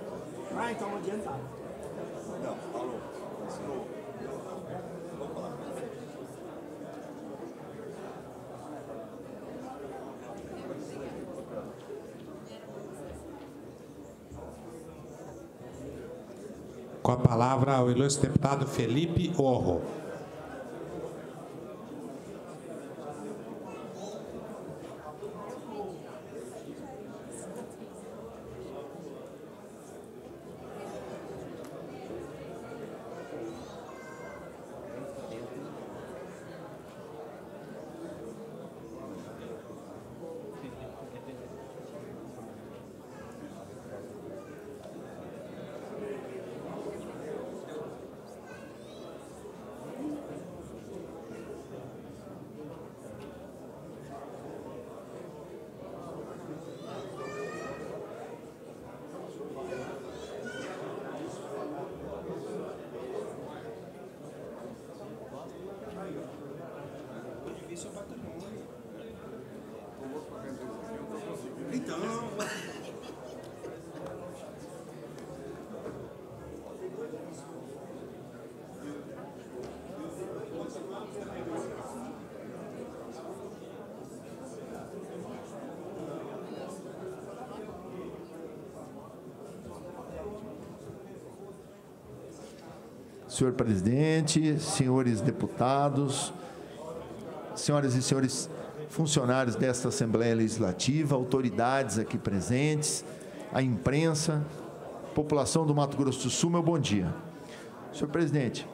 Com a palavra, o ilustre deputado Felipe Orro. Senhor presidente, senhores deputados, senhoras e senhores funcionários desta Assembleia Legislativa, autoridades aqui presentes, a imprensa, população do Mato Grosso do Sul, meu bom dia. Senhor presidente,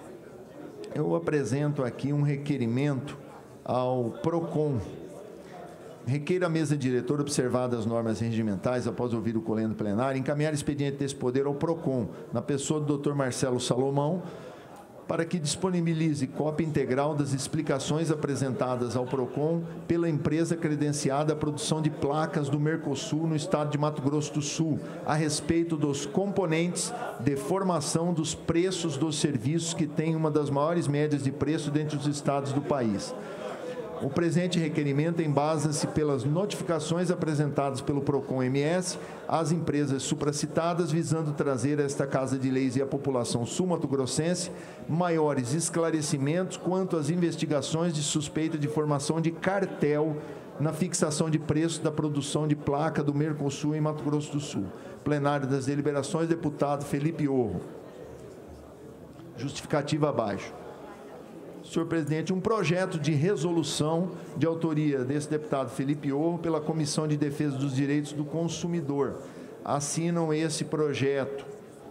eu apresento aqui um requerimento ao PROCON. Requeiro à mesa diretora, observadas as normas regimentais, após ouvir o colendo plenário, encaminhar expediente desse poder ao PROCON, na pessoa do doutor Marcelo Salomão, para que disponibilize cópia integral das explicações apresentadas ao PROCON pela empresa credenciada à produção de placas do Mercosul no estado de Mato Grosso do Sul, a respeito dos componentes de formação dos preços dos serviços que têm uma das maiores médias de preço dentre os estados do país. O presente requerimento embasa-se pelas notificações apresentadas pelo PROCON M S às empresas supracitadas, visando trazer a esta Casa de Leis e à população sul-mato-grossense maiores esclarecimentos quanto às investigações de suspeita de formação de cartel na fixação de preço da produção de placa do Mercosul em Mato Grosso do Sul. Plenário das deliberações, deputado Felipe Orro. Justificativa abaixo. Senhor presidente, um projeto de resolução de autoria desse deputado Felipe Orro pela Comissão de Defesa dos Direitos do Consumidor. Assinam esse projeto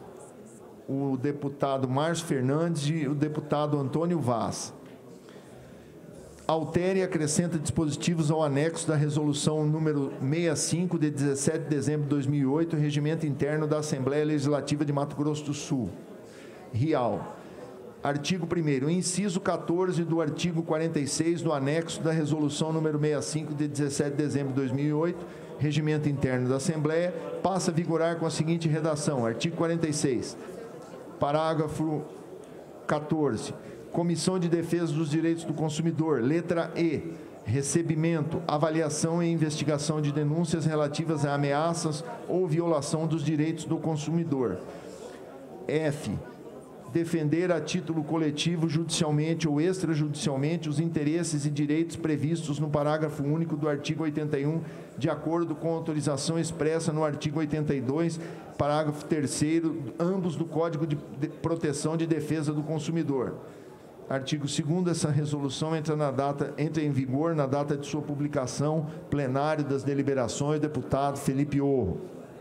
o deputado Márcio Fernandes e o deputado Antônio Vaz. Altere e acrescenta dispositivos ao anexo da resolução número sessenta e cinco, de dezessete de dezembro de dois mil e oito, Regimento Interno da Assembleia Legislativa de Mato Grosso do Sul. Real. Artigo primeiro. Inciso quatorze do artigo quarenta e seis do anexo da resolução número sessenta e cinco, de dezessete de dezembro de dois mil e oito, Regimento Interno da Assembleia, passa a vigorar com a seguinte redação. Artigo quarenta e seis. Parágrafo quatorze. Comissão de Defesa dos Direitos do Consumidor. Letra E. Recebimento, avaliação e investigação de denúncias relativas a ameaças ou violação dos direitos do consumidor. F. Defender a título coletivo, judicialmente ou extrajudicialmente, os interesses e direitos previstos no parágrafo único do artigo oitenta e um, de acordo com a autorização expressa no artigo oitenta e dois, parágrafo terceiro, ambos do Código de Proteção de Defesa do Consumidor. Artigo segundo, essa resolução entra, na data, entra em vigor na data de sua publicação, plenário das deliberações, deputado Felipe Orro.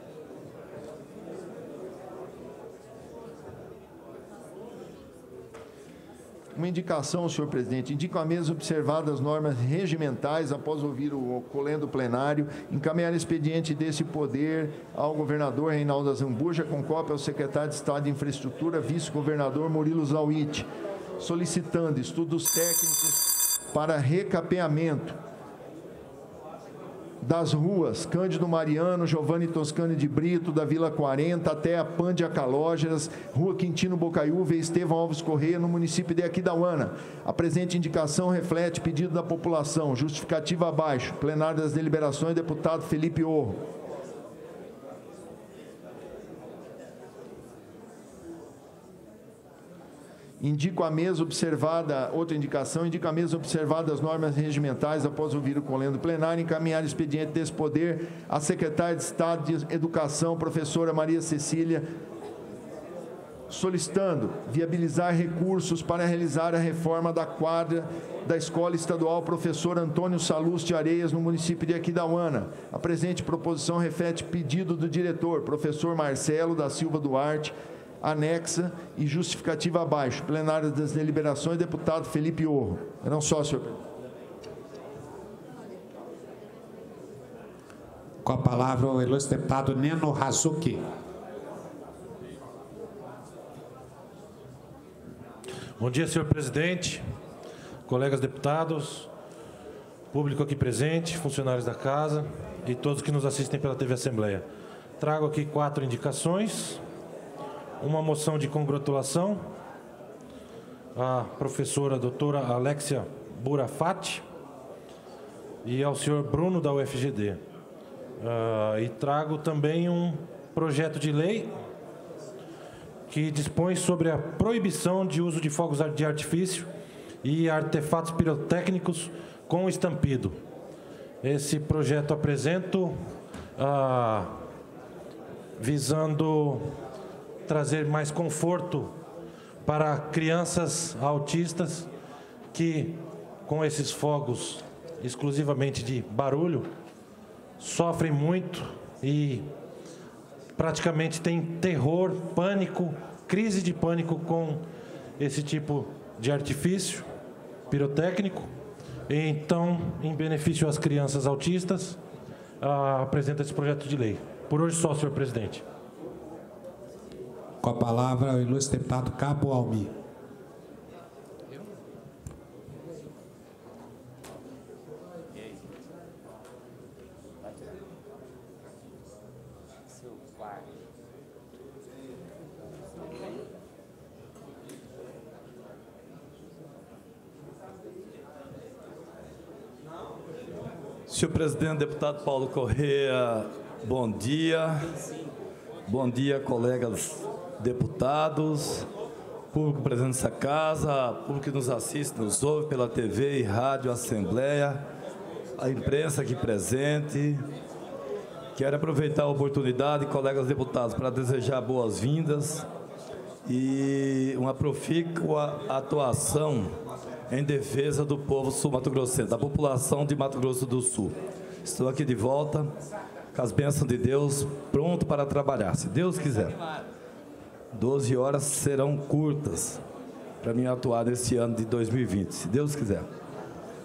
Uma indicação, senhor presidente. Indico à mesa observadas as normas regimentais, após ouvir o colendo plenário, encaminhar expediente desse poder ao governador Reinaldo Azambuja, com cópia ao secretário de Estado de Infraestrutura, vice-governador Murilo Zawitch, solicitando estudos técnicos para recapeamento das ruas Cândido Mariano, Giovanni Toscani de Brito, da Vila quarenta, até a Pândia Calógeras, Rua Quintino Bocaiúva e Estevão Alves Correia, no município de Aquidauana. A presente indicação reflete pedido da população. Justificativa abaixo. Plenário das deliberações, deputado Felipe Orro. Indico a mesa observada, outra indicação, indico a mesa observada as normas regimentais após ouvir o colendo plenário, encaminhar expediente desse poder à secretária de Estado de Educação, professora Maria Cecília, solicitando viabilizar recursos para realizar a reforma da quadra da Escola Estadual Professor Antônio Salus de Areias, no município de Aquidauana. A presente proposição reflete pedido do diretor, professor Marcelo da Silva Duarte, anexa e justificativa abaixo. Plenário das deliberações, deputado Felipe Orro. Não só, senhor presidente. Com a palavra o ilustre deputado Neno Hazuki. Bom dia, senhor presidente, colegas deputados, público aqui presente, funcionários da casa e todos que nos assistem pela T V Assembleia. Trago aqui quatro indicações. Uma moção de congratulação à professora doutora Alexia Burafati e ao senhor Bruno da U F G D. Uh, e trago também um projeto de lei que dispõe sobre a proibição de uso de fogos de artifício e artefatos pirotécnicos com estampido. Esse projeto apresento uh, visando trazer mais conforto para crianças autistas que, com esses fogos exclusivamente de barulho, sofrem muito e praticamente têm terror, pânico, crise de pânico com esse tipo de artifício pirotécnico. Então, em benefício às crianças autistas, ah, apresenta esse projeto de lei. Por hoje só, senhor presidente. Com a palavra, o ilustre deputado Cabo Almi. Senhor presidente, deputado Paulo Correa, bom dia. Bom dia, colegas deputados, público presente nessa casa, público que nos assiste, nos ouve pela T V e rádio Assembleia, a imprensa aqui presente. Quero aproveitar a oportunidade, colegas deputados, para desejar boas-vindas e uma profícua atuação em defesa do povo sul-mato-grossense, da população de Mato Grosso do Sul. Estou aqui de volta, com as bênçãos de Deus, pronto para trabalhar, se Deus quiser. doze horas serão curtas para mim atuar nesse ano de dois mil e vinte, se Deus quiser.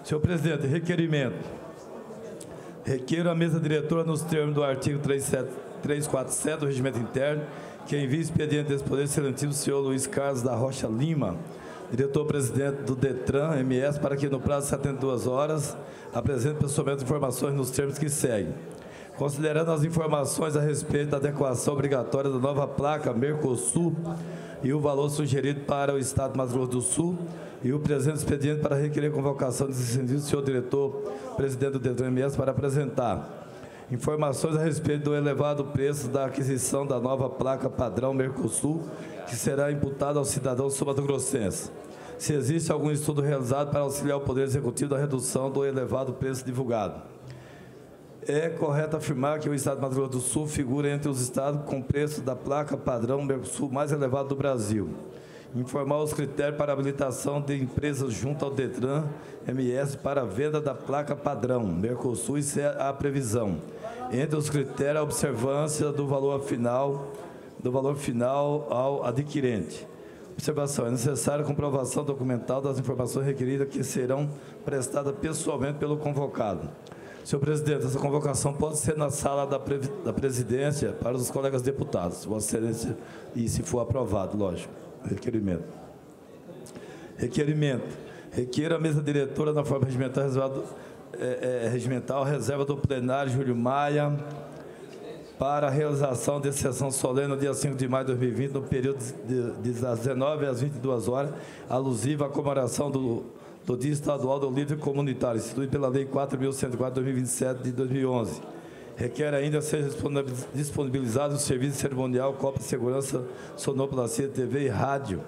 Senhor presidente, requerimento. Requeiro a mesa diretora, nos termos do artigo trezentos e quarenta e sete do Regimento Interno, que envie expediente desse Poder Excelentíssimo, senhor Luiz Carlos da Rocha Lima, diretor-presidente do DETRAN M S, para que, no prazo de setenta e duas horas, apresente pessoalmente informações nos termos que seguem. Considerando as informações a respeito da adequação obrigatória da nova placa Mercosul e o valor sugerido para o Estado de Mato Grosso do Sul, e o presente expediente para requerer convocação desse serviço, senhor diretor-presidente do DETRAN M S, para apresentar informações a respeito do elevado preço da aquisição da nova placa padrão Mercosul, que será imputada ao cidadão sul-mato-grossense. Se existe algum estudo realizado para auxiliar o Poder Executivo da redução do elevado preço divulgado. É correto afirmar que o Estado de Mato Grosso do Sul figura entre os estados com preço da placa padrão Mercosul mais elevado do Brasil. Informar os critérios para habilitação de empresas junto ao DETRAN M S para a venda da placa padrão Mercosul e se a previsão. Entre os critérios, a observância do valor final, do valor final ao adquirente. Observação: é necessária a comprovação documental das informações requeridas que serão prestadas pessoalmente pelo convocado. Senhor presidente, essa convocação pode ser na sala da, pre da presidência para os colegas deputados, Vossa Excelência, e se for aprovado, lógico. Requerimento. Requerimento. Requer a mesa diretora na forma regimental, reservado, é, é, regimental reserva do plenário Júlio Maia para a realização de sessão solene no dia cinco de maio de dois mil e vinte, no período de, de, das dezenove às vinte e duas horas, alusiva à comemoração do, do Dia Estadual do Livro Comunitário, instituído pela Lei quatro mil cento e quatro, de dois mil e vinte e sete, de dois mil e onze. Requer ainda ser disponibilizado o serviço cerimonial, cópia de segurança, sonoplastia, T V e rádio.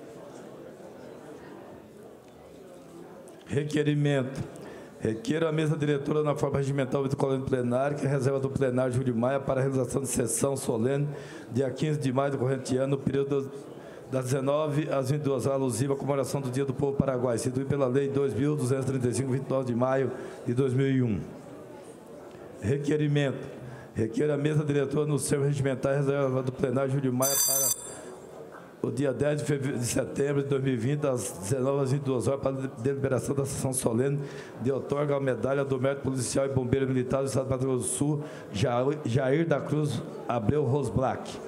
Requerimento. Requer a mesa diretora na forma regimental do colégio plenário, que é reserva do plenário Júlio Maia para a realização de sessão solene, dia quinze de maio do corrente ano, no período das dezenove às vinte e duas horas, alusiva à comemoração do Dia do Povo Paraguai, instituído pela Lei dois mil duzentos e trinta e cinco, vinte e nove de maio de dois mil e um. Requerimento. Requer a mesa diretora no termo regimental reserva do plenário Júlio Maia para o dia dez de setembro de dois mil e vinte, às dezenove às vinte e duas horas, para a deliberação da sessão solene de outorga a medalha do mérito policial e bombeiro militar do Estado de Mato Grosso do Sul, Jair da Cruz Abreu Rosblack.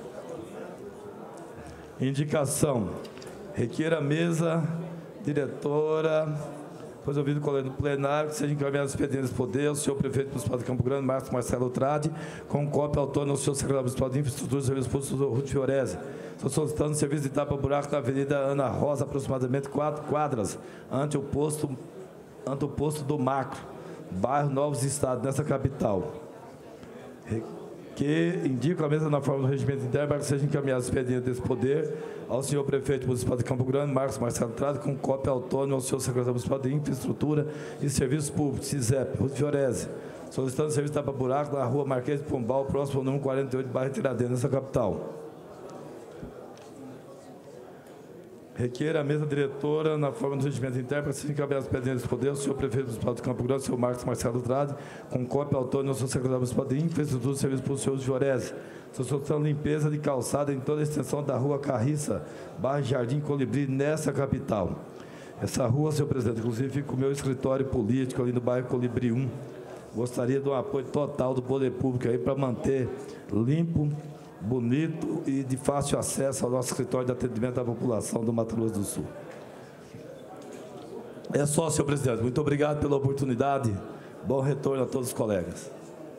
Indicação. Requer a mesa diretora, pois ouvido o colégio plenário, que seja encaminhado os expedientes poder ao senhor prefeito municipal de Campo Grande, Marcos Marcelo Trade, com cópia autônoma ao senhor secretário municipal de Infraestrutura e Serviços Públicos, Ruth Fiorese. Estou solicitando serviço de tapa-buraco na Avenida Ana Rosa, aproximadamente quatro quadras, ante o posto, ante o posto do Macro, bairro Novos Estados, nessa capital. Que indica a mesa na forma do regimento interno para que seja encaminhado o expediente desse poder ao senhor prefeito municipal de Campo Grande, Marcos Marcelo Trade, com cópia autônoma ao senhor secretário municipal de Infraestrutura e Serviços Públicos, CISEP, Ruth Fiorese, solicitando serviço de tapa-buraco na rua Marquês de Pombal, próximo ao número quarenta e oito, bairro Tiradentes, nessa capital. Requer a mesa diretora, na forma do regimento interno, para se encaminhar os expedientes do poder, o senhor prefeito municipal de Campo Grande, o senhor Marcos Marcelo Trade, com cópia autônoma ao senhor secretário municipal de Infraestrutura e Serviços Públicos, o senhor Fiorese, solicitando limpeza de calçada em toda a extensão da rua Carriça, bairro Jardim Colibri, nessa capital. Essa rua, senhor presidente, inclusive fica o meu escritório político ali no bairro Colibri um. Gostaria de um apoio total do poder público aí para manter limpo, bonito e de fácil acesso ao nosso escritório de atendimento da população do Mato Grosso do Sul. É só, senhor presidente. Muito obrigado pela oportunidade. Bom retorno a todos os colegas.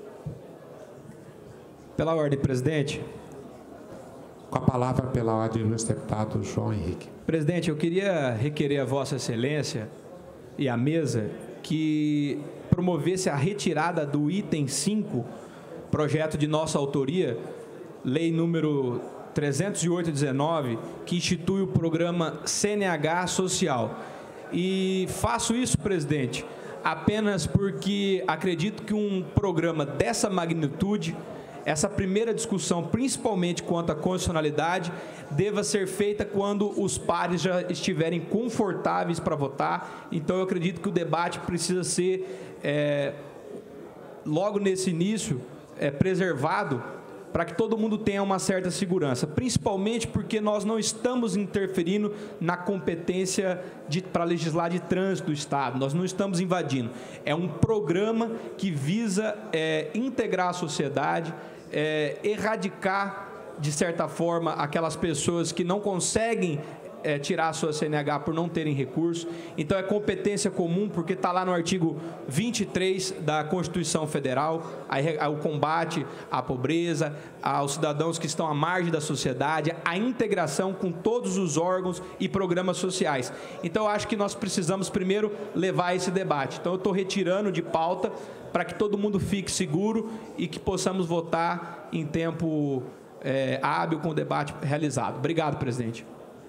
Pela ordem, presidente. Com a palavra, pela ordem, o deputado João Henrique. Presidente, eu queria requerer a Vossa Excelência e a mesa que promovesse a retirada do item cinco, projeto de nossa autoria, lei número trezentos e oito dezenove, que institui o programa C N H Social. E faço isso, presidente, apenas porque acredito que um programa dessa magnitude, essa primeira discussão, principalmente quanto à constitucionalidade, deva ser feita quando os pares já estiverem confortáveis para votar. Então, eu acredito que o debate precisa ser, é, logo nesse início, é, preservado para que todo mundo tenha uma certa segurança, principalmente porque nós não estamos interferindo na competência para legislar de trânsito do Estado, nós não estamos invadindo. É um programa que visa é, integrar a sociedade, é, erradicar, de certa forma, aquelas pessoas que não conseguem É, tirar a sua C N H por não terem recurso. Então é competência comum, porque está lá no artigo vinte e três da Constituição Federal, a, a, o combate à pobreza, aos cidadãos que estão à margem da sociedade, a integração com todos os órgãos e programas sociais. Então eu acho que nós precisamos primeiro levar esse debate. Então eu estou retirando de pauta para que todo mundo fique seguro e que possamos votar em tempo é, hábil com o debate realizado. Obrigado, presidente.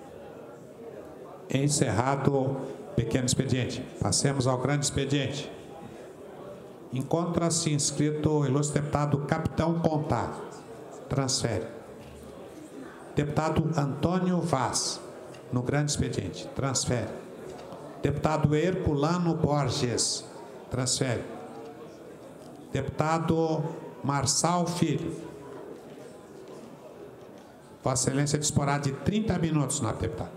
Encerrado o pequeno expediente. Passemos ao grande expediente. Encontra-se inscrito o ilustre deputado Capitão Contar. Transfere. Deputado Antônio Vaz, no grande expediente. Transfere. Deputado Herculano Borges. Transfere. Deputado Marçal Filho. Vossa Excelência disporá de trinta minutos, nobre deputado.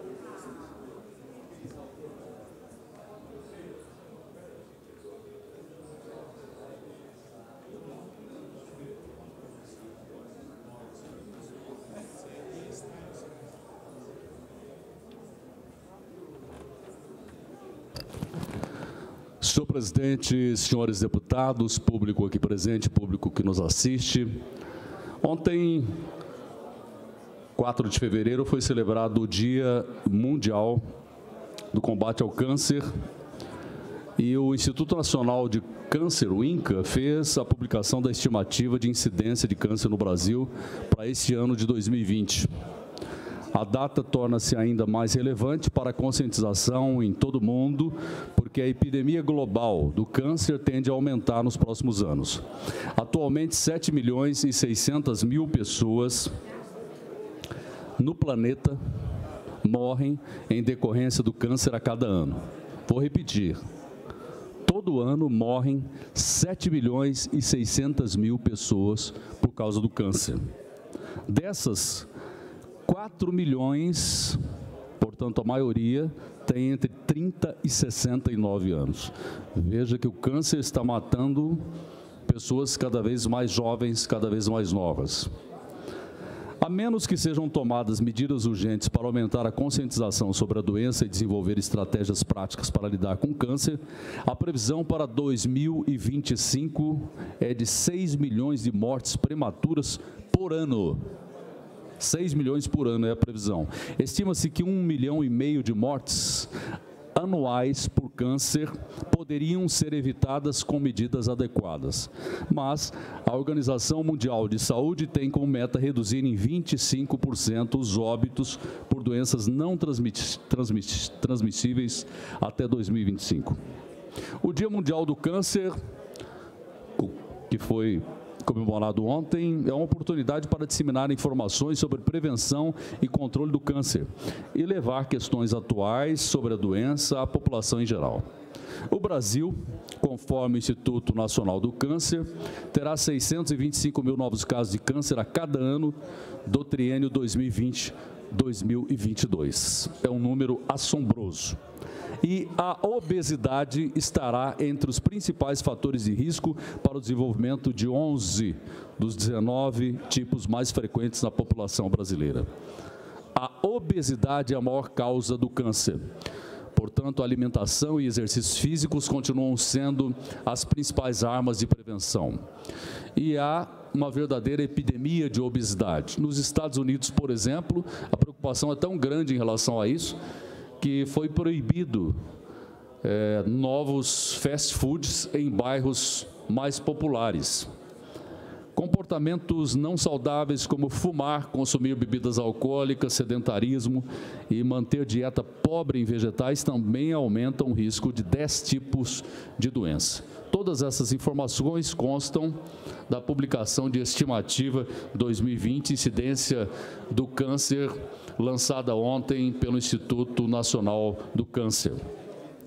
Senhor presidente, senhores deputados, público aqui presente, público que nos assiste. Ontem, quatro de fevereiro, foi celebrado o Dia Mundial do Combate ao Câncer e o Instituto Nacional de Câncer, o INCA, fez a publicação da estimativa de incidência de câncer no Brasil para este ano de dois mil e vinte. A data torna-se ainda mais relevante para a conscientização em todo o mundo, porque a epidemia global do câncer tende a aumentar nos próximos anos. Atualmente, sete milhões e seiscentas mil pessoas no planeta morrem em decorrência do câncer a cada ano. Vou repetir. Todo ano morrem sete milhões e seiscentas mil pessoas por causa do câncer. Dessas, quatro milhões, portanto, a maioria, tem entre trinta e sessenta e nove anos. Veja que o câncer está matando pessoas cada vez mais jovens, cada vez mais novas. A menos que sejam tomadas medidas urgentes para aumentar a conscientização sobre a doença e desenvolver estratégias práticas para lidar com o câncer, a previsão para dois mil e vinte e cinco é de seis milhões de mortes prematuras por ano. seis milhões por ano é a previsão. Estima-se que um milhão e meio de mortes anuais por câncer poderiam ser evitadas com medidas adequadas. Mas a Organização Mundial de Saúde tem como meta reduzir em vinte e cinco por cento os óbitos por doenças não transmiss- transmiss- transmissíveis até dois mil e vinte e cinco. O Dia Mundial do Câncer, que foi comemorado ontem, é uma oportunidade para disseminar informações sobre prevenção e controle do câncer e levar questões atuais sobre a doença à população em geral. O Brasil, conforme o Instituto Nacional do Câncer, terá seiscentos e vinte e cinco mil novos casos de câncer a cada ano do triênio dois mil e vinte a dois mil e vinte e dois. É um número assombroso. E a obesidade estará entre os principais fatores de risco para o desenvolvimento de onze dos dezenove tipos mais frequentes na população brasileira. A obesidade é a maior causa do câncer. Portanto, a alimentação e exercícios físicos continuam sendo as principais armas de prevenção. E há uma verdadeira epidemia de obesidade. Nos Estados Unidos, por exemplo, a preocupação é tão grande em relação a isso, que foi proibido é, novos fast foods em bairros mais populares. Comportamentos não saudáveis como fumar, consumir bebidas alcoólicas, sedentarismo e manter dieta pobre em vegetais também aumentam o risco de dez tipos de doença. Todas essas informações constam da publicação de estimativa dois mil e vinte, incidência do câncer, lançada ontem pelo Instituto Nacional do Câncer.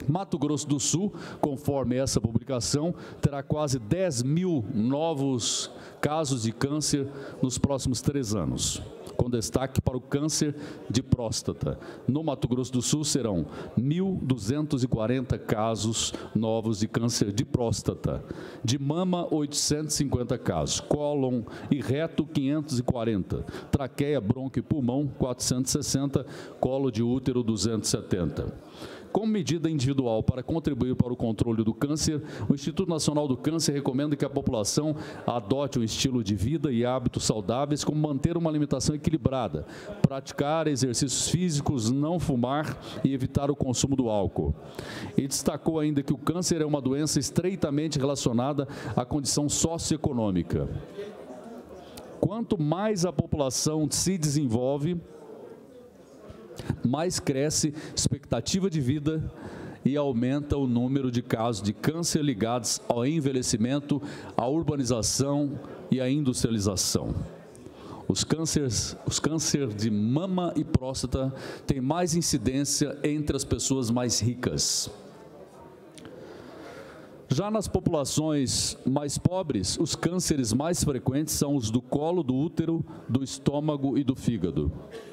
Mato Grosso do Sul, conforme essa publicação, terá quase dez mil novos casos de câncer nos próximos três anos, com destaque para o câncer de próstata. No Mato Grosso do Sul serão mil duzentos e quarenta casos novos de câncer de próstata, de mama oitocentos e cinquenta casos, cólon e reto quinhentos e quarenta, traqueia, bronco e pulmão quatrocentos e sessenta, colo de útero duzentos e setenta. Como medida individual para contribuir para o controle do câncer, o Instituto Nacional do Câncer recomenda que a população adote um estilo de vida e hábitos saudáveis, como manter uma alimentação equilibrada, praticar exercícios físicos, não fumar e evitar o consumo do álcool. E destacou ainda que o câncer é uma doença estreitamente relacionada à condição socioeconômica. Quanto mais a população se desenvolve, mais cresce a expectativa de vida e aumenta o número de casos de câncer ligados ao envelhecimento, à urbanização e à industrialização. Os cânceres, os câncer de mama e próstata têm mais incidência entre as pessoas mais ricas. Já nas populações mais pobres, os cânceres mais frequentes são os do colo, do útero, do estômago e do fígado.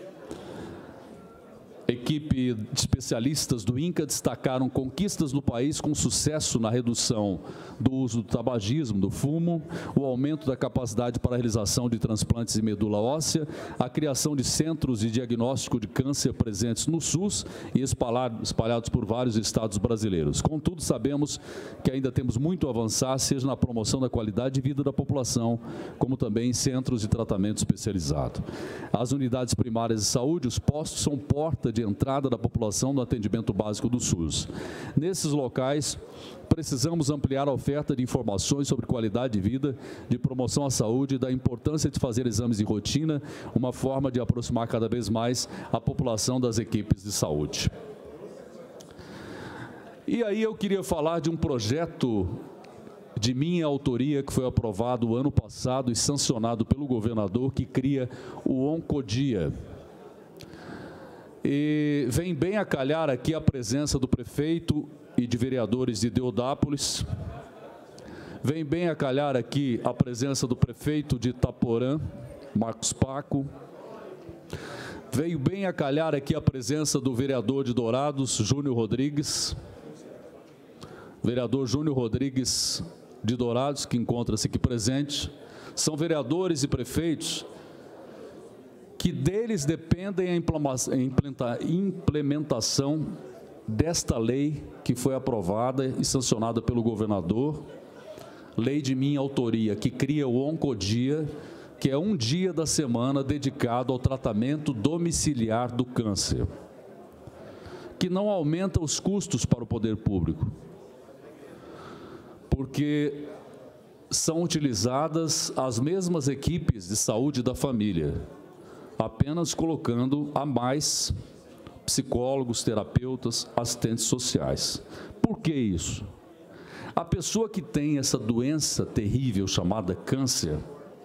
Equipe de especialistas do INCA destacaram conquistas no país com sucesso na redução do uso do tabagismo, do fumo, o aumento da capacidade para a realização de transplantes de medula óssea, a criação de centros de diagnóstico de câncer presentes no SUS e espalhados por vários estados brasileiros. Contudo, sabemos que ainda temos muito a avançar, seja na promoção da qualidade de vida da população, como também em centros de tratamento especializado. As unidades primárias de saúde, os postos, são porta de entrada da população no atendimento básico do SUS. Nesses locais, precisamos ampliar a oferta de informações sobre qualidade de vida, de promoção à saúde e da importância de fazer exames de rotina, uma forma de aproximar cada vez mais a população das equipes de saúde. E aí eu queria falar de um projeto de minha autoria que foi aprovado ano passado e sancionado pelo governador, que cria o Oncodia. E vem bem a calhar aqui a presença do prefeito e de vereadores de Deodápolis. Vem bem a calhar aqui a presença do prefeito de Itaporã, Marcos Paco. Veio bem a calhar aqui a presença do vereador de Dourados, Júnior Rodrigues. Vereador Júnior Rodrigues de Dourados, que encontra-se aqui presente. São vereadores e prefeitos que deles dependem a implementação desta lei que foi aprovada e sancionada pelo governador, lei de minha autoria, que cria o Oncodia, que é um dia da semana dedicado ao tratamento domiciliar do câncer, que não aumenta os custos para o poder público, porque são utilizadas as mesmas equipes de saúde da família, apenas colocando a mais psicólogos, terapeutas, assistentes sociais. Por que isso? A pessoa que tem essa doença terrível chamada câncer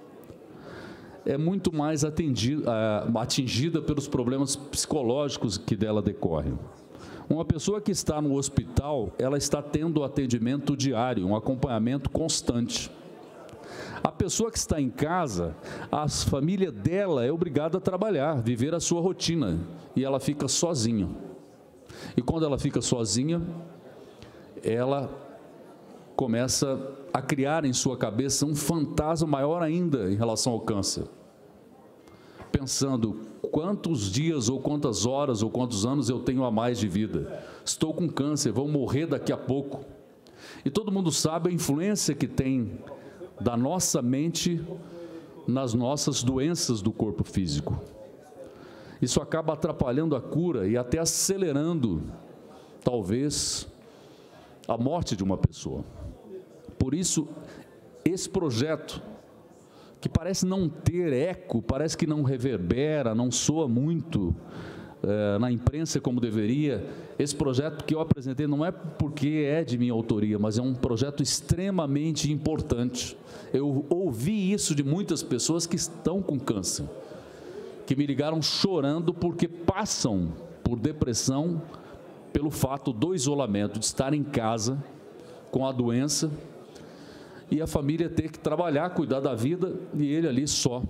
é muito mais atendida, atingida pelos problemas psicológicos que dela decorrem. Uma pessoa que está no hospital, ela está tendo atendimento diário, um acompanhamento constante. A pessoa que está em casa, a família dela é obrigada a trabalhar, viver a sua rotina, e ela fica sozinha. E quando ela fica sozinha, ela começa a criar em sua cabeça um fantasma maior ainda em relação ao câncer. Pensando, quantos dias, ou quantas horas, ou quantos anos eu tenho a mais de vida? Estou com câncer, vou morrer daqui a pouco. E todo mundo sabe a influência que tem da nossa mente nas nossas doenças do corpo físico. Isso acaba atrapalhando a cura e até acelerando, talvez, a morte de uma pessoa. Por isso, esse projeto, que parece não ter eco, parece que não reverbera, não soa muito eh, na imprensa como deveria, esse projeto que eu apresentei não é porque é de minha autoria, mas é um projeto extremamente importante. Eu ouvi isso de muitas pessoas que estão com câncer, que me ligaram chorando porque passam por depressão pelo fato do isolamento, de estar em casa com a doença e a família ter que trabalhar, cuidar da vida e ele ali só,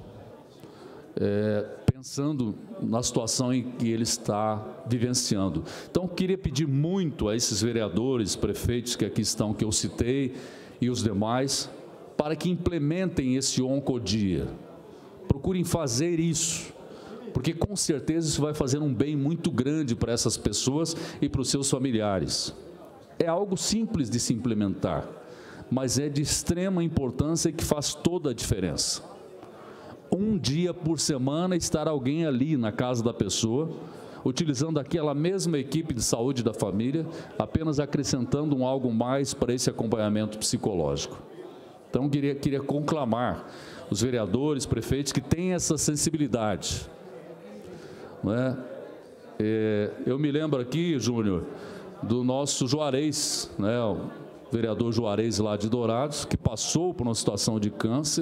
é, pensando na situação em que ele está vivenciando. Então, queria pedir muito a esses vereadores, prefeitos que aqui estão, que eu citei, e os demais, para que implementem esse oncodia. Procurem fazer isso, porque com certeza isso vai fazer um bem muito grande para essas pessoas e para os seus familiares. É algo simples de se implementar, mas é de extrema importância e que faz toda a diferença. Um dia por semana estar alguém ali na casa da pessoa, utilizando aquela mesma equipe de saúde da família, apenas acrescentando um algo mais para esse acompanhamento psicológico. Então, queria, queria conclamar os vereadores, prefeitos que têm essa sensibilidade. Não é? É, eu me lembro aqui, Júnior, do nosso Juarez, né, o vereador Juarez lá de Dourados, que passou por uma situação de câncer,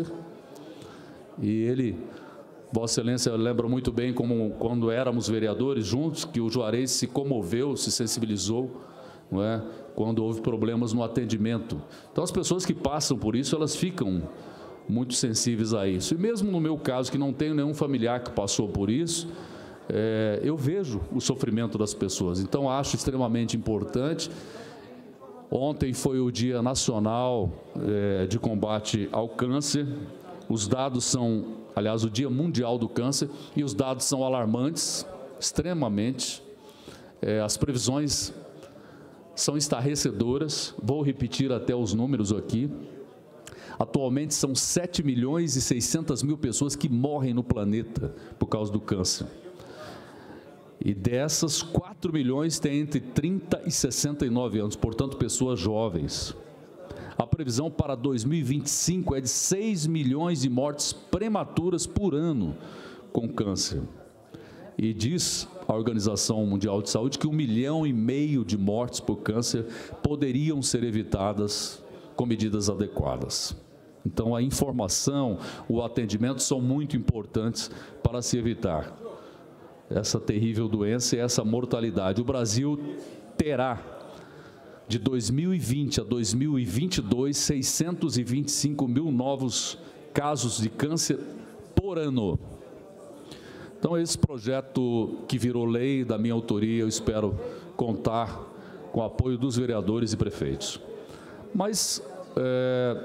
e ele, Vossa Excelência, lembra muito bem como quando éramos vereadores juntos, que o Juarez se comoveu, se sensibilizou, não é? Quando houve problemas no atendimento. Então, as pessoas que passam por isso, elas ficam muito sensíveis a isso. E mesmo no meu caso, que não tenho nenhum familiar que passou por isso, é, eu vejo o sofrimento das pessoas. Então, acho extremamente importante. Ontem foi o Dia Nacional é, de Combate ao Câncer. Os dados são, aliás, o Dia Mundial do Câncer, e os dados são alarmantes, extremamente. É, as previsões são estarrecedoras, vou repetir até os números aqui. Atualmente são sete milhões e seiscentas mil pessoas que morrem no planeta por causa do câncer. E dessas, quatro milhões têm entre trinta e sessenta e nove anos, portanto, pessoas jovens. A previsão para dois mil e vinte e cinco é de seis milhões de mortes prematuras por ano com câncer. E diz a Organização Mundial de Saúde que um milhão e meio de mortes por câncer poderiam ser evitadas com medidas adequadas. Então, a informação, o atendimento são muito importantes para se evitar essa terrível doença e essa mortalidade. O Brasil terá, de dois mil e vinte a dois mil e vinte e dois, seiscentos e vinte e cinco mil novos casos de câncer por ano. Então, esse projeto que virou lei da minha autoria, eu espero contar com o apoio dos vereadores e prefeitos. Mas, é,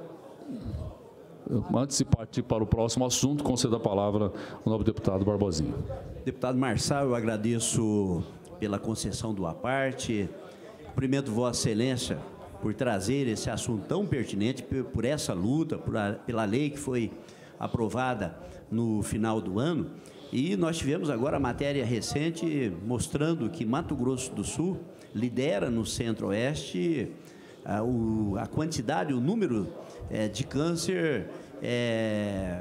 antes de partir para o próximo assunto, concedo a palavra ao nobre deputado Barbosinha. Deputado Marçal, eu agradeço pela concessão do aparte. Cumprimento Vossa Excelência por trazer esse assunto tão pertinente, por essa luta, por a, pela lei que foi aprovada no final do ano. E nós tivemos agora a matéria recente mostrando que Mato Grosso do Sul lidera no Centro-Oeste a, o, a quantidade, o número é, de câncer é,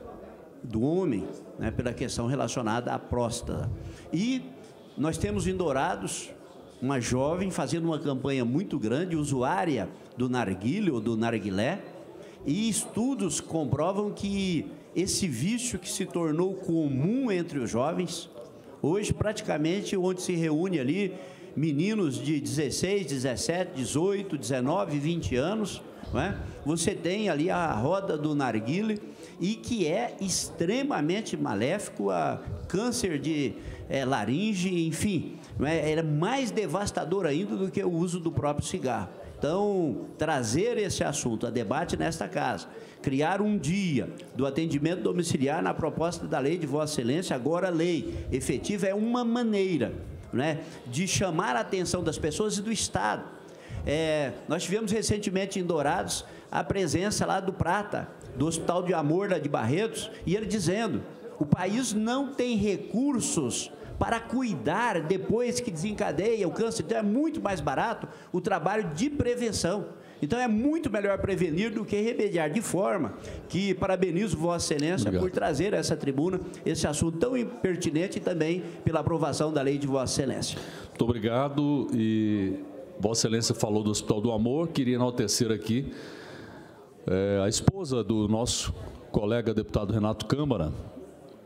do homem, né, pela questão relacionada à próstata. E nós temos em Dourados uma jovem fazendo uma campanha muito grande, usuária do narguilé ou do narguilé, e estudos comprovam que esse vício que se tornou comum entre os jovens, hoje praticamente onde se reúne ali meninos de dezesseis, dezessete, dezoito, dezenove, vinte anos, não é? Você tem ali a roda do narguilé, e que é extremamente maléfico, a câncer de é, laringe, enfim, não é? Era mais devastador ainda do que o uso do próprio cigarro. Então, trazer esse assunto a debate nesta casa, criar um dia do atendimento domiciliar na proposta da lei de Vossa Excelência, agora lei efetiva, é uma maneira, né, de chamar a atenção das pessoas e do Estado. É, nós tivemos recentemente em Dourados a presença lá do Prata, do Hospital de Amor lá de Barretos, e ele dizendo, o país não tem recursos para cuidar depois que desencadeia o câncer, então é muito mais barato o trabalho de prevenção. Então é muito melhor prevenir do que remediar, de forma que parabenizo Vossa Excelência Obrigado. Por trazer a essa tribuna esse assunto tão pertinente e também pela aprovação da lei de Vossa Excelência. Muito obrigado. E Vossa Excelência falou do Hospital do Amor, queria enaltecer aqui é, a esposa do nosso colega deputado Renato Câmara,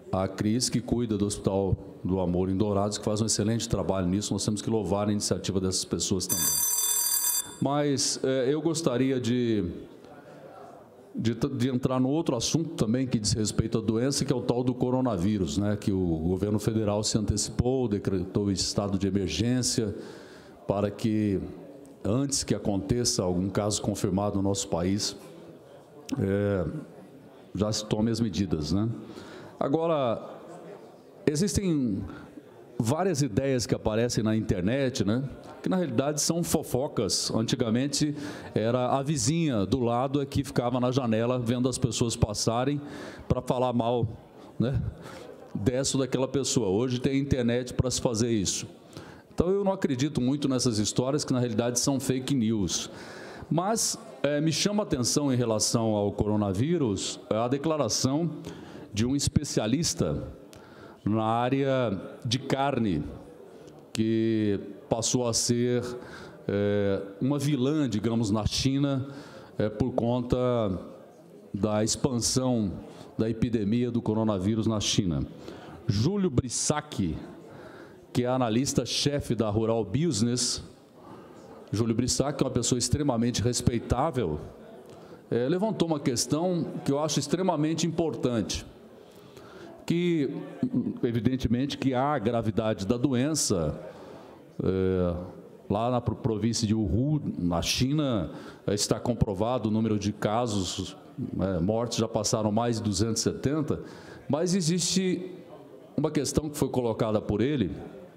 a Cris, que cuida do Hospital do Amor em Dourados, que faz um excelente trabalho nisso. Nós temos que louvar a iniciativa dessas pessoas também. Mas é, eu gostaria de, de, de entrar no outro assunto também que diz respeito à doença, que é o tal do coronavírus, né, que o governo federal se antecipou, decretou estado de emergência para que, antes que aconteça algum caso confirmado no nosso país, é, já se tome as medidas, né? Agora, existem várias ideias que aparecem na internet, né, que na realidade são fofocas. Antigamente era a vizinha do lado que ficava na janela vendo as pessoas passarem para falar mal, né, dessa ou daquela pessoa. Hoje tem internet para se fazer isso. Então eu não acredito muito nessas histórias que na realidade são fake news. Mas é, me chama a atenção em relação ao coronavírus a declaração de um especialista na área de carne, que passou a ser é, uma vilã, digamos, na China, é, por conta da expansão da epidemia do coronavírus na China. Júlio Brissac, que é analista-chefe da Rural Business, Júlio Brissac, é uma pessoa extremamente respeitável, é, levantou uma questão que eu acho extremamente importante, que, evidentemente, que há a gravidade da doença. É, lá na província de Wuhan, na China, está comprovado o número de casos, é, mortes já passaram mais de duzentos e setenta, mas existe uma questão que foi colocada por ele,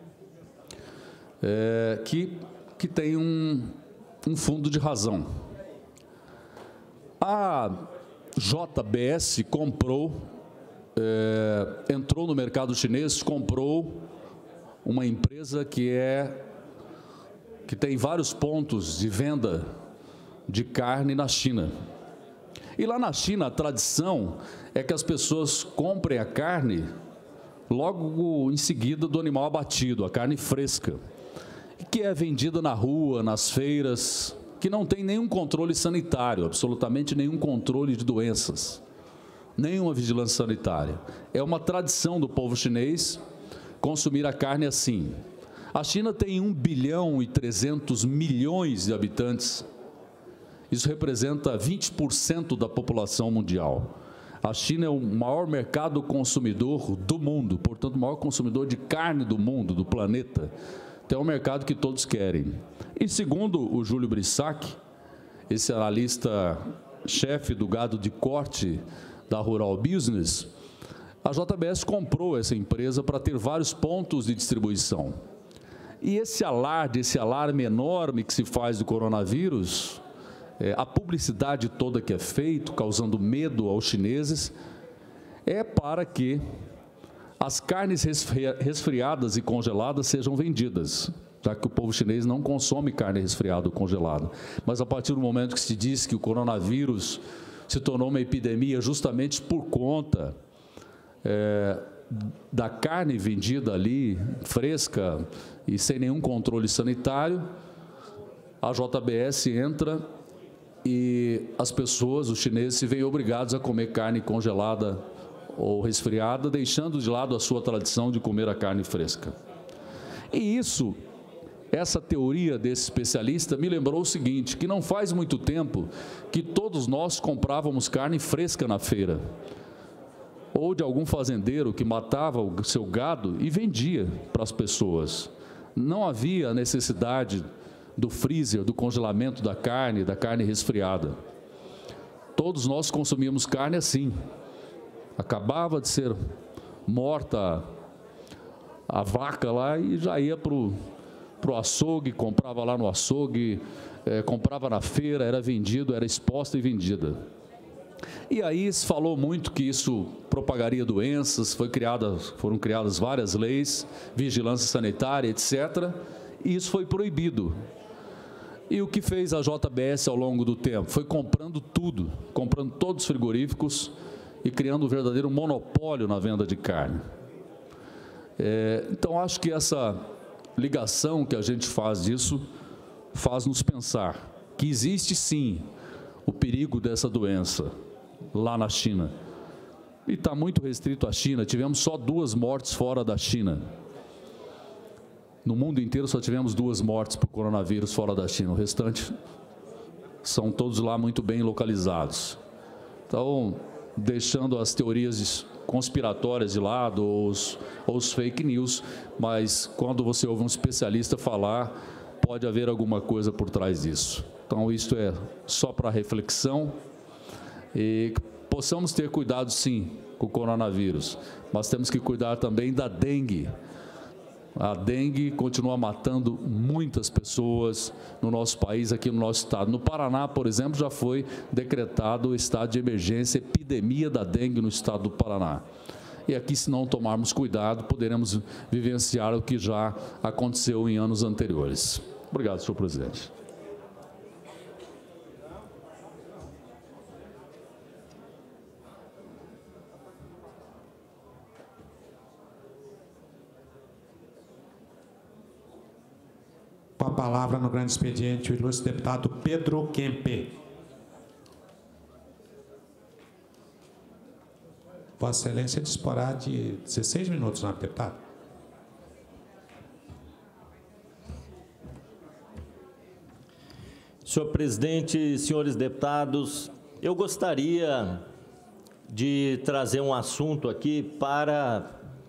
é, que, que tem um, um fundo de razão. A J B S comprou, é, entrou no mercado chinês, comprou uma empresa que, é, que tem vários pontos de venda de carne na China. E lá na China, a tradição é que as pessoas comprem a carne logo em seguida do animal abatido, a carne fresca, que é vendida na rua, nas feiras, que não tem nenhum controle sanitário, absolutamente nenhum controle de doenças, nenhuma vigilância sanitária. É uma tradição do povo chinês consumir a carne assim. A China tem um bilhão e trezentos milhões de habitantes. Isso representa vinte por cento da população mundial. A China é o maior mercado consumidor do mundo, portanto, o maior consumidor de carne do mundo, do planeta. Então, é um mercado que todos querem. E segundo o Júlio Brissac, esse analista-chefe do gado de corte da Rural Business, a J B S comprou essa empresa para ter vários pontos de distribuição. E esse alarde, esse alarme enorme que se faz do coronavírus, é, a publicidade toda que é feita, causando medo aos chineses, é para que as carnes resfriadas e congeladas sejam vendidas, já que o povo chinês não consome carne resfriada ou congelada. Mas a partir do momento que se diz que o coronavírus se tornou uma epidemia justamente por conta é, da carne vendida ali, fresca e sem nenhum controle sanitário, a J B S entra e as pessoas, os chineses, se veem obrigados a comer carne congelada ou resfriada, deixando de lado a sua tradição de comer a carne fresca. E isso, essa teoria desse especialista me lembrou o seguinte, que não faz muito tempo que todos nós comprávamos carne fresca na feira, ou de algum fazendeiro que matava o seu gado e vendia para as pessoas. Não havia necessidade do freezer, do congelamento da carne, da carne resfriada. Todos nós consumíamos carne assim. Acabava de ser morta a vaca lá e já ia para o açougue, comprava lá no açougue, é, comprava na feira, era vendido, era exposta e vendida. E aí se falou muito que isso propagaria doenças, foi criada, foram criadas várias leis, vigilância sanitária, etcétera, e isso foi proibido. E o que fez a J B S ao longo do tempo? Foi comprando tudo, comprando todos os frigoríficos e criando um verdadeiro monopólio na venda de carne. É, então, acho que essa ligação que a gente faz disso faz nos pensar que existe, sim, o perigo dessa doença lá na China. E está muito restrito à China. Tivemos só duas mortes fora da China. No mundo inteiro só tivemos duas mortes por coronavírus fora da China. O restante são todos lá muito bem localizados. Então, deixando as teorias conspiratórias de lado, ou os, ou os fake news, mas quando você ouve um especialista falar, pode haver alguma coisa por trás disso. Então, isso é só para reflexão e possamos ter cuidado, sim, com o coronavírus, mas temos que cuidar também da dengue. A dengue continua matando muitas pessoas no nosso país, aqui no nosso estado. No Paraná, por exemplo, já foi decretado o estado de emergência, epidemia da dengue no estado do Paraná. E aqui, se não tomarmos cuidado, poderemos vivenciar o que já aconteceu em anos anteriores. Obrigado, senhor presidente. Com a palavra no grande expediente, o ilustre deputado Pedro Kempe. Vossa Excelência disporá de dezesseis minutos, senhor deputado. Senhor presidente, senhores deputados, eu gostaria de trazer um assunto aqui para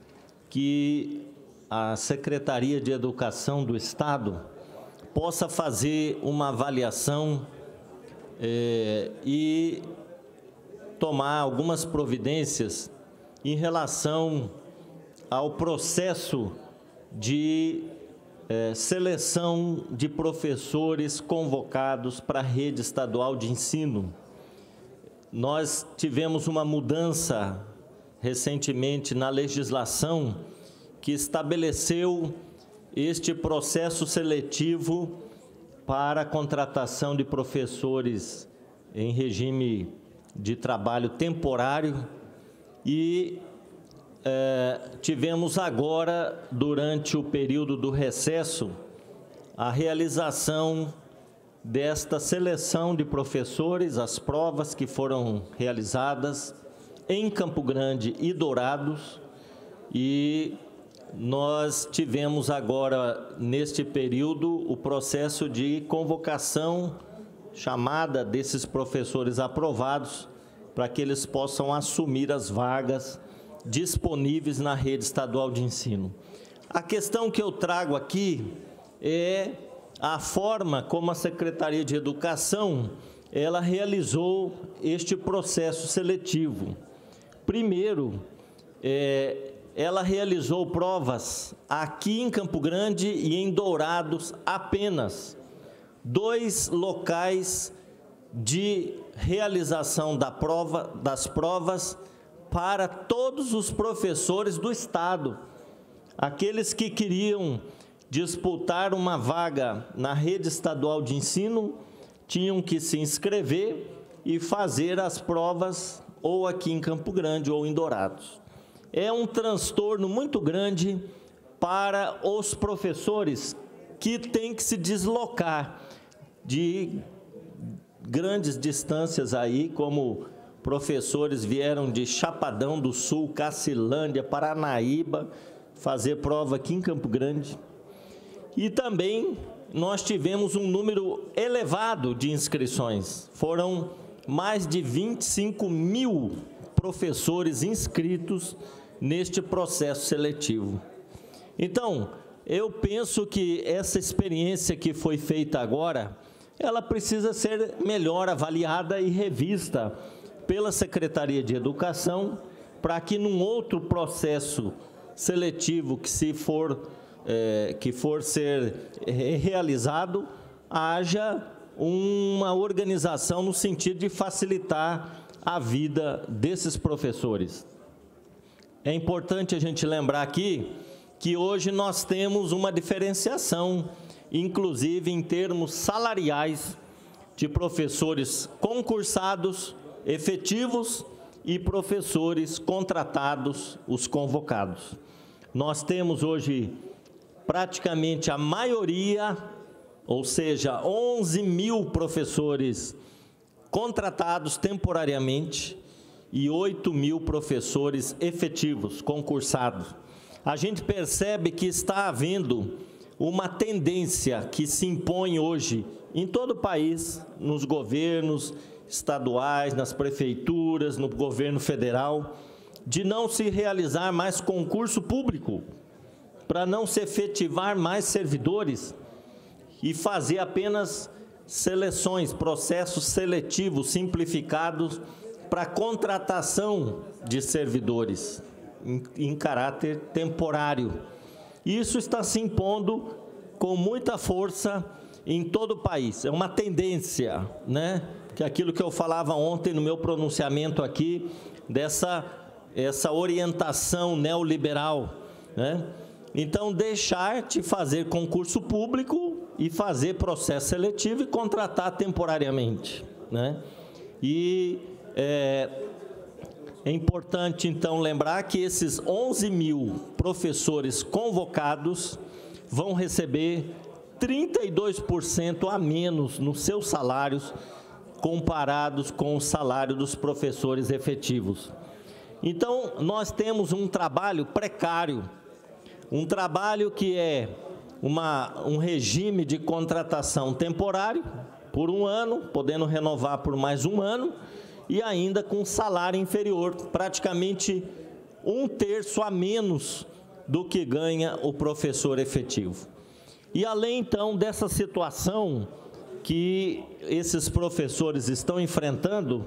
que a Secretaria de Educação do Estado possa fazer uma avaliação é, e tomar algumas providências em relação ao processo de é, seleção de professores convocados para a rede estadual de ensino. Nós tivemos uma mudança recentemente na legislação que estabeleceu este processo seletivo para a contratação de professores em regime de trabalho temporário e eh, tivemos agora, durante o período do recesso, a realização desta seleção de professores, as provas que foram realizadas em Campo Grande e Dourados, e nós tivemos agora, neste período, o processo de convocação, chamada desses professores aprovados, para que eles possam assumir as vagas disponíveis na rede estadual de ensino. A questão que eu trago aqui é a forma como a Secretaria de Educação ela realizou este processo seletivo. Primeiro, é, ela realizou provas aqui em Campo Grande e em Dourados apenas, dois locais de realização da prova, das provas para todos os professores do Estado. Aqueles que queriam disputar uma vaga na rede estadual de ensino tinham que se inscrever e fazer as provas ou aqui em Campo Grande ou em Dourados. É um transtorno muito grande para os professores que têm que se deslocar de grandes distâncias aí, como professores vieram de Chapadão do Sul, Cacilândia, Paranaíba, fazer prova aqui em Campo Grande. E também nós tivemos um número elevado de inscrições. Foram mais de vinte e cinco mil professores inscritos neste processo seletivo. Então, eu penso que essa experiência que foi feita agora, ela precisa ser melhor avaliada e revista pela Secretaria de Educação, para que num outro processo seletivo que se for, é, que for ser realizado, haja uma organização no sentido de facilitar a vida desses professores. É importante a gente lembrar aqui que hoje nós temos uma diferenciação, inclusive em termos salariais, de professores concursados, efetivos, e professores contratados, os convocados. Nós temos hoje praticamente a maioria, ou seja, onze mil professores contratados temporariamente e oito mil professores efetivos, concursados. A gente percebe que está havendo uma tendência que se impõe hoje em todo o país, nos governos estaduais, nas prefeituras, no governo federal, de não se realizar mais concurso público, para não se efetivar mais servidores e fazer apenas seleções, processos seletivos simplificados para contratação de servidores em, em caráter temporário. Isso está se impondo com muita força em todo o país. É uma tendência, né? Que aquilo que eu falava ontem no meu pronunciamento aqui, dessa essa orientação neoliberal, né? Então, deixar de fazer concurso público e fazer processo seletivo e contratar temporariamente, né? E é, é importante, então, lembrar que esses onze mil professores convocados vão receber trinta e dois por cento a menos nos seus salários comparados com o salário dos professores efetivos. Então, nós temos um trabalho precário, um trabalho que é uma, um regime de contratação temporário, por um ano, podendo renovar por mais um ano, e ainda com salário inferior, praticamente um terço a menos do que ganha o professor efetivo. E além, então, dessa situação que esses professores estão enfrentando,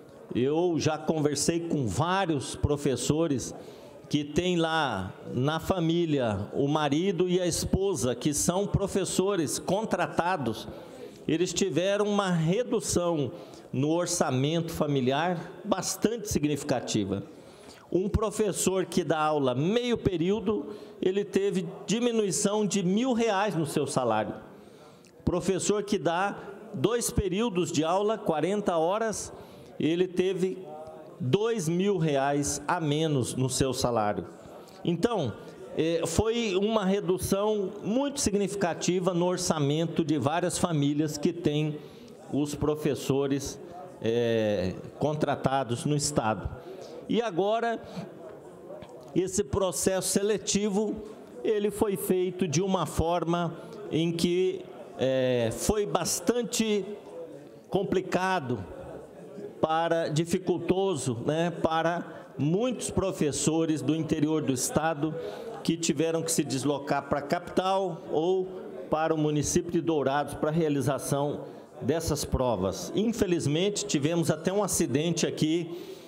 eu já conversei com vários professores que têm lá na família o marido e a esposa, que são professores contratados. Eles tiveram uma redução no orçamento familiar bastante significativa. Um professor que dá aula meio período, ele teve diminuição de mil reais no seu salário. Professor que dá dois períodos de aula, quarenta horas, ele teve dois mil reais a menos no seu salário. Então, foi uma redução muito significativa no orçamento de várias famílias que têm os professores é, contratados no Estado. E agora, esse processo seletivo, ele foi feito de uma forma em que é, foi bastante complicado, para, dificultoso, né, para muitos professores do interior do Estado que tiveram que se deslocar para a capital ou para o município de Dourados para a realização dessas provas. Infelizmente, tivemos até um acidente aqui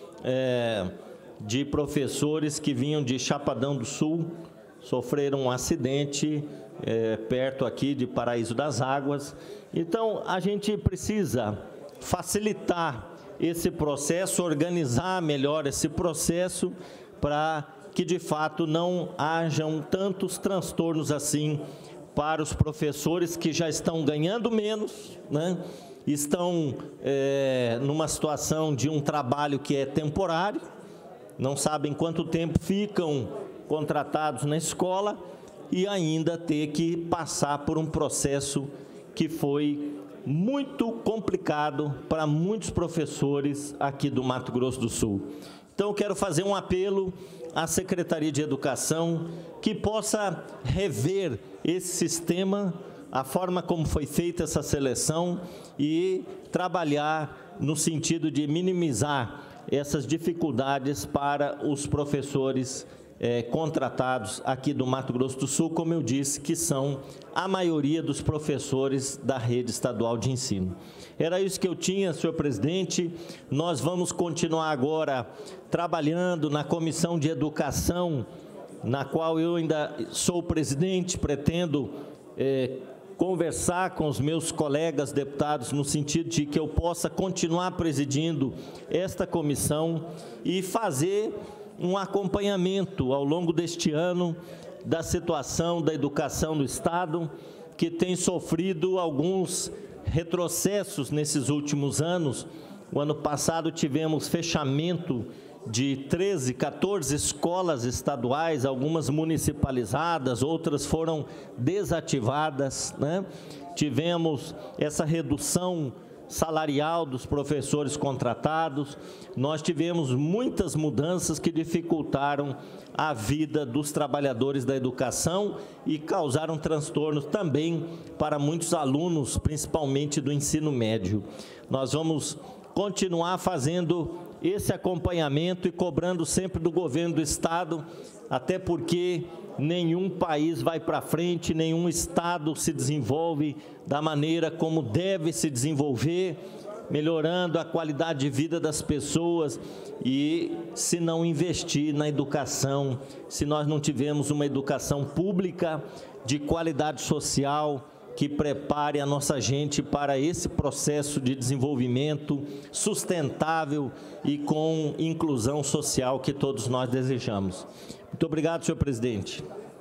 é, de professores que vinham de Chapadão do Sul, sofreram um acidente é, perto aqui de Paraíso das Águas. Então, a gente precisa facilitar esse processo, organizar melhor esse processo para que, de fato, não hajam tantos transtornos assim para os professores que já estão ganhando menos, né? Estão é, numa situação de um trabalho que é temporário, não sabem quanto tempo ficam contratados na escola e ainda ter que passar por um processo que foi muito complicado para muitos professores aqui do Mato Grosso do Sul. Então, eu quero fazer um apelo à Secretaria de Educação que possa rever esse sistema, a forma como foi feita essa seleção e trabalhar no sentido de minimizar essas dificuldades para os professores É, contratados aqui do Mato Grosso do Sul, como eu disse, que são a maioria dos professores da rede estadual de ensino. Era isso que eu tinha, senhor presidente. Nós vamos continuar agora trabalhando na Comissão de Educação, na qual eu ainda sou presidente, pretendo é, conversar com os meus colegas deputados no sentido de que eu possa continuar presidindo esta comissão e fazer um acompanhamento ao longo deste ano da situação da educação no Estado, que tem sofrido alguns retrocessos nesses últimos anos. O ano passado tivemos fechamento de treze, quatorze escolas estaduais, algumas municipalizadas, outras foram desativadas, né? Tivemos essa redução salarial dos professores contratados. Nós tivemos muitas mudanças que dificultaram a vida dos trabalhadores da educação e causaram transtornos também para muitos alunos, principalmente do ensino médio. Nós vamos continuar fazendo esse acompanhamento e cobrando sempre do governo do Estado, até porque nenhum país vai para frente, nenhum Estado se desenvolve da maneira como deve se desenvolver, melhorando a qualidade de vida das pessoas, e se não investir na educação, se nós não tivermos uma educação pública de qualidade social, que prepare a nossa gente para esse processo de desenvolvimento sustentável e com inclusão social que todos nós desejamos. Muito obrigado, senhor presidente.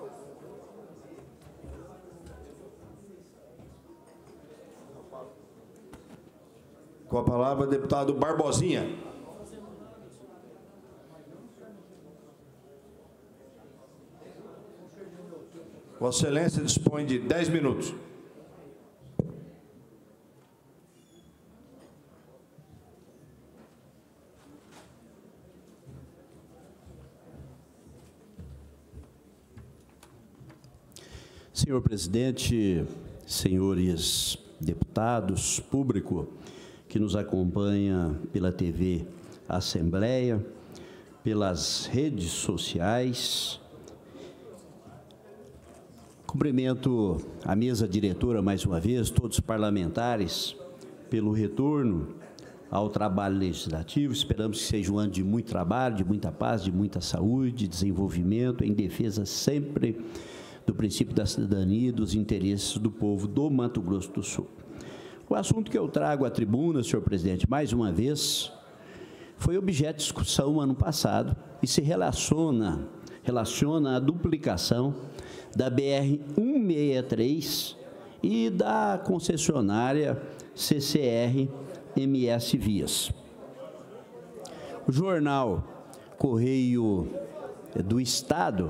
Com a palavra, deputado Barbosinha. Vossa Excelência dispõe de dez minutos. Senhor presidente, senhores deputados, público que nos acompanha pela T V Assembleia, pelas redes sociais, cumprimento a mesa diretora mais uma vez, todos os parlamentares, pelo retorno ao trabalho legislativo. Esperamos que seja um ano de muito trabalho, de muita paz, de muita saúde, desenvolvimento, em defesa sempre do princípio da cidadania e dos interesses do povo do Mato Grosso do Sul. O assunto que eu trago à tribuna, senhor presidente, mais uma vez, foi objeto de discussão ano passado e se relaciona, relaciona à duplicação da B R cento e sessenta e três e da concessionária C C R M S Vias. O jornal Correio do Estado,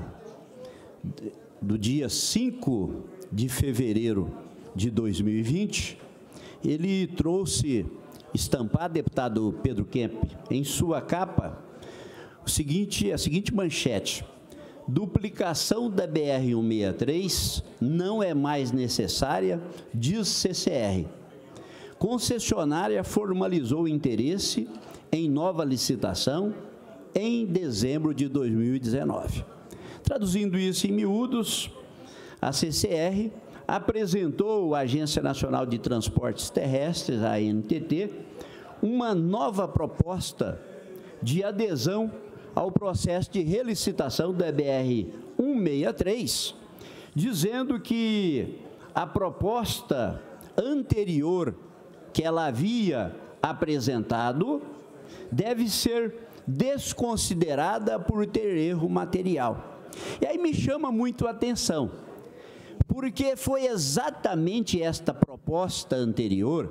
do dia cinco de fevereiro de dois mil e vinte, ele trouxe, estampado, deputado Pedro Kemp, em sua capa, o seguinte, a seguinte manchete: duplicação da B R cento e sessenta e três não é mais necessária, diz C C R. Concessionária formalizou o interesse em nova licitação em dezembro de dois mil e dezenove. Traduzindo isso em miúdos, a C C R apresentou à Agência Nacional de Transportes Terrestres, a A N T T, uma nova proposta de adesão ao processo de relicitação da B R cento e sessenta e três, dizendo que a proposta anterior que ela havia apresentado deve ser desconsiderada por ter erro material. E aí me chama muito a atenção, porque foi exatamente esta proposta anterior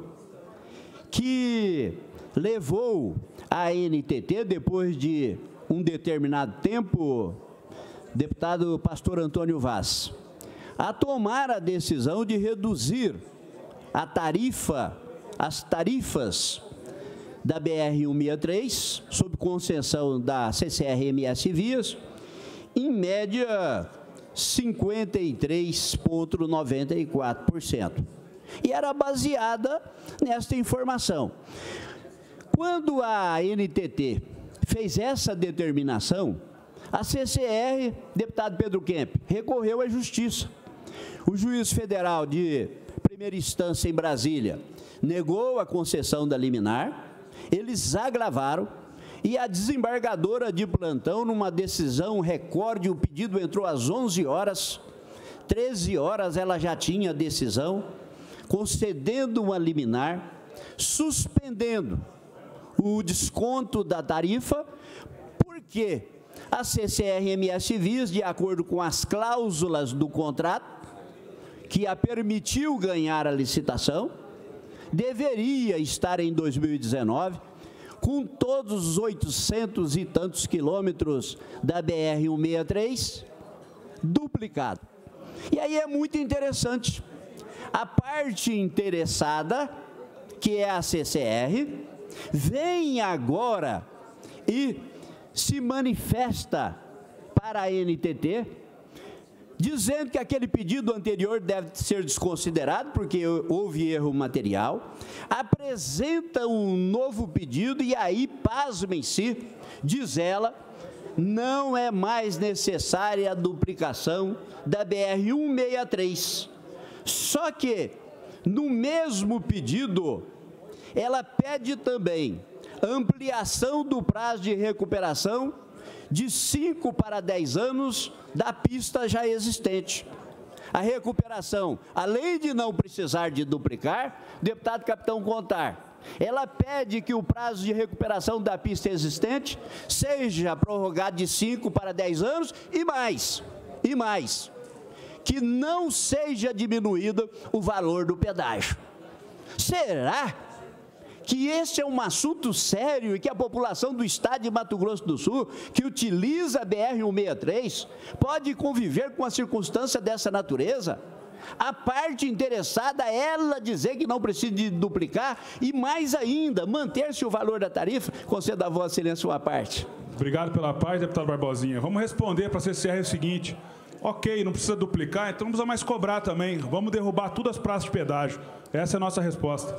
que levou a A N T T, depois de um determinado tempo, deputado pastor Antônio Vaz, a tomar a decisão de reduzir a tarifa, as tarifas da B R cento e sessenta e três, sob concessão da C C R M S Vias, em média cinquenta e três vírgula noventa e quatro por cento. E era baseada nesta informação. Quando a A N T T fez essa determinação, a C C R, deputado Pedro Kemp, recorreu à Justiça. O juiz federal de primeira instância em Brasília negou a concessão da liminar, eles agravaram, e a desembargadora de plantão, numa decisão recorde, o pedido entrou às onze horas, treze horas ela já tinha a decisão, concedendo uma liminar, suspendendo o desconto da tarifa, porque a C C R M S Vias, de acordo com as cláusulas do contrato, que a permitiu ganhar a licitação, deveria estar em dois mil e dezenove, com todos os oitocentos e tantos quilômetros da B R cento e sessenta e três, duplicado. E aí é muito interessante, a parte interessada que é a C C R, vem agora e se manifesta para a N T T, dizendo que aquele pedido anterior deve ser desconsiderado, porque houve erro material, apresenta um novo pedido e aí, pasmem-se, diz ela, não é mais necessária a duplicação da B R cento e sessenta e três. Só que, no mesmo pedido, ela pede também ampliação do prazo de recuperação de cinco para dez anos da pista já existente. A recuperação, além de não precisar de duplicar, deputado Capitão Contar, ela pede que o prazo de recuperação da pista existente seja prorrogado de cinco para dez anos e mais, e mais, que não seja diminuído o valor do pedágio. Será que esse é um assunto sério e que a população do estado de Mato Grosso do Sul, que utiliza a B R cento e sessenta e três, pode conviver com uma circunstância dessa natureza? A parte interessada, ela dizer que não precisa de duplicar e, mais ainda, manter-se o valor da tarifa. Concedo a Vossa Excelência uma parte. Obrigado pela paz, deputado Barbosinha. Vamos responder para a C C R o seguinte: ok, não precisa duplicar, então não precisa mais cobrar também. Vamos derrubar todas as praças de pedágio. Essa é a nossa resposta.